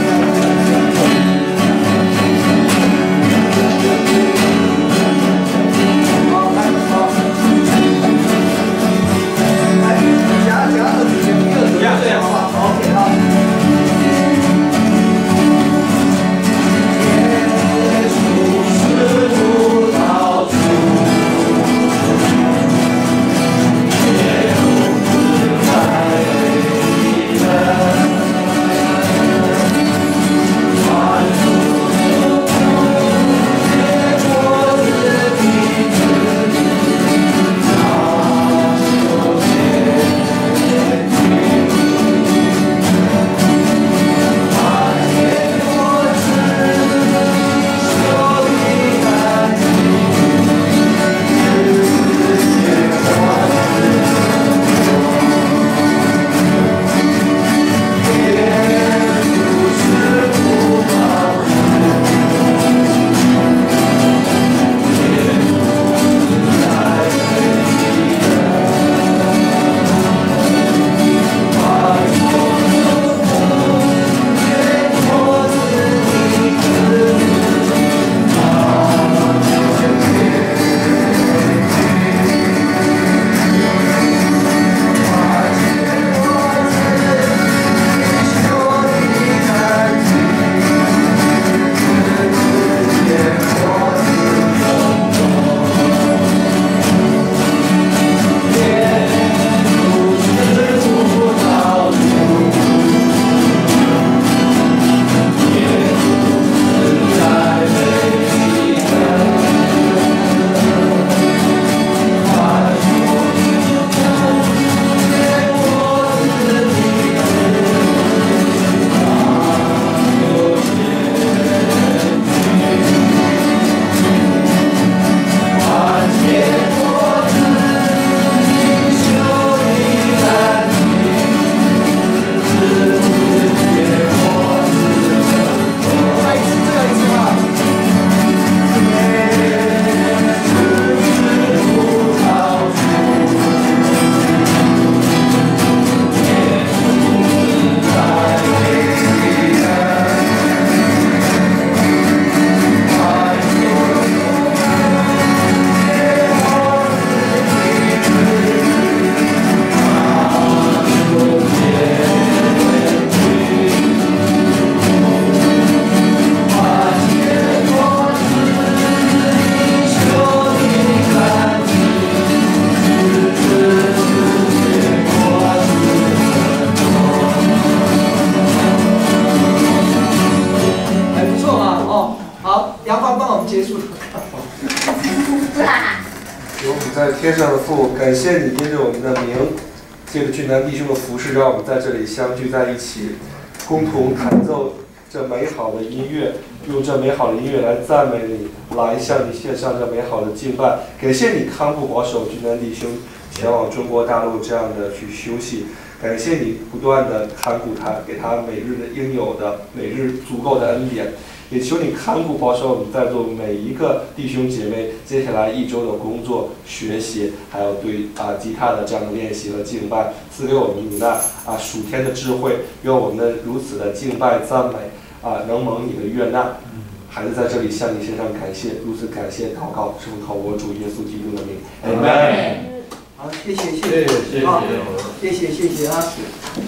Speaker 6: 天上的父，感谢你因着我们的名，借着俊男弟兄的服侍，让我们在这里相聚在一起，共同弹奏这美好的音乐，用这美好的音乐来赞美你，来向你献上这美好的敬拜。感谢你看顾保守俊男弟兄前往中国大陆这样的去休息，感谢你不断的看顾他，给他每日的应有的每日足够的恩典。也求你看顾保守我们在座每一个弟兄姐妹，接下来一周的工作、学习，还有对啊吉他的这样的练习和敬拜，赐给我们那啊属天的智慧，愿我们如此的敬拜赞美啊能蒙你的悦纳。还是在这里向你献上感谢，如此感谢祷告，是奉靠我主耶稣基督的名。Amen。
Speaker 1: 好，谢谢谢谢，好，谢谢谢谢啊。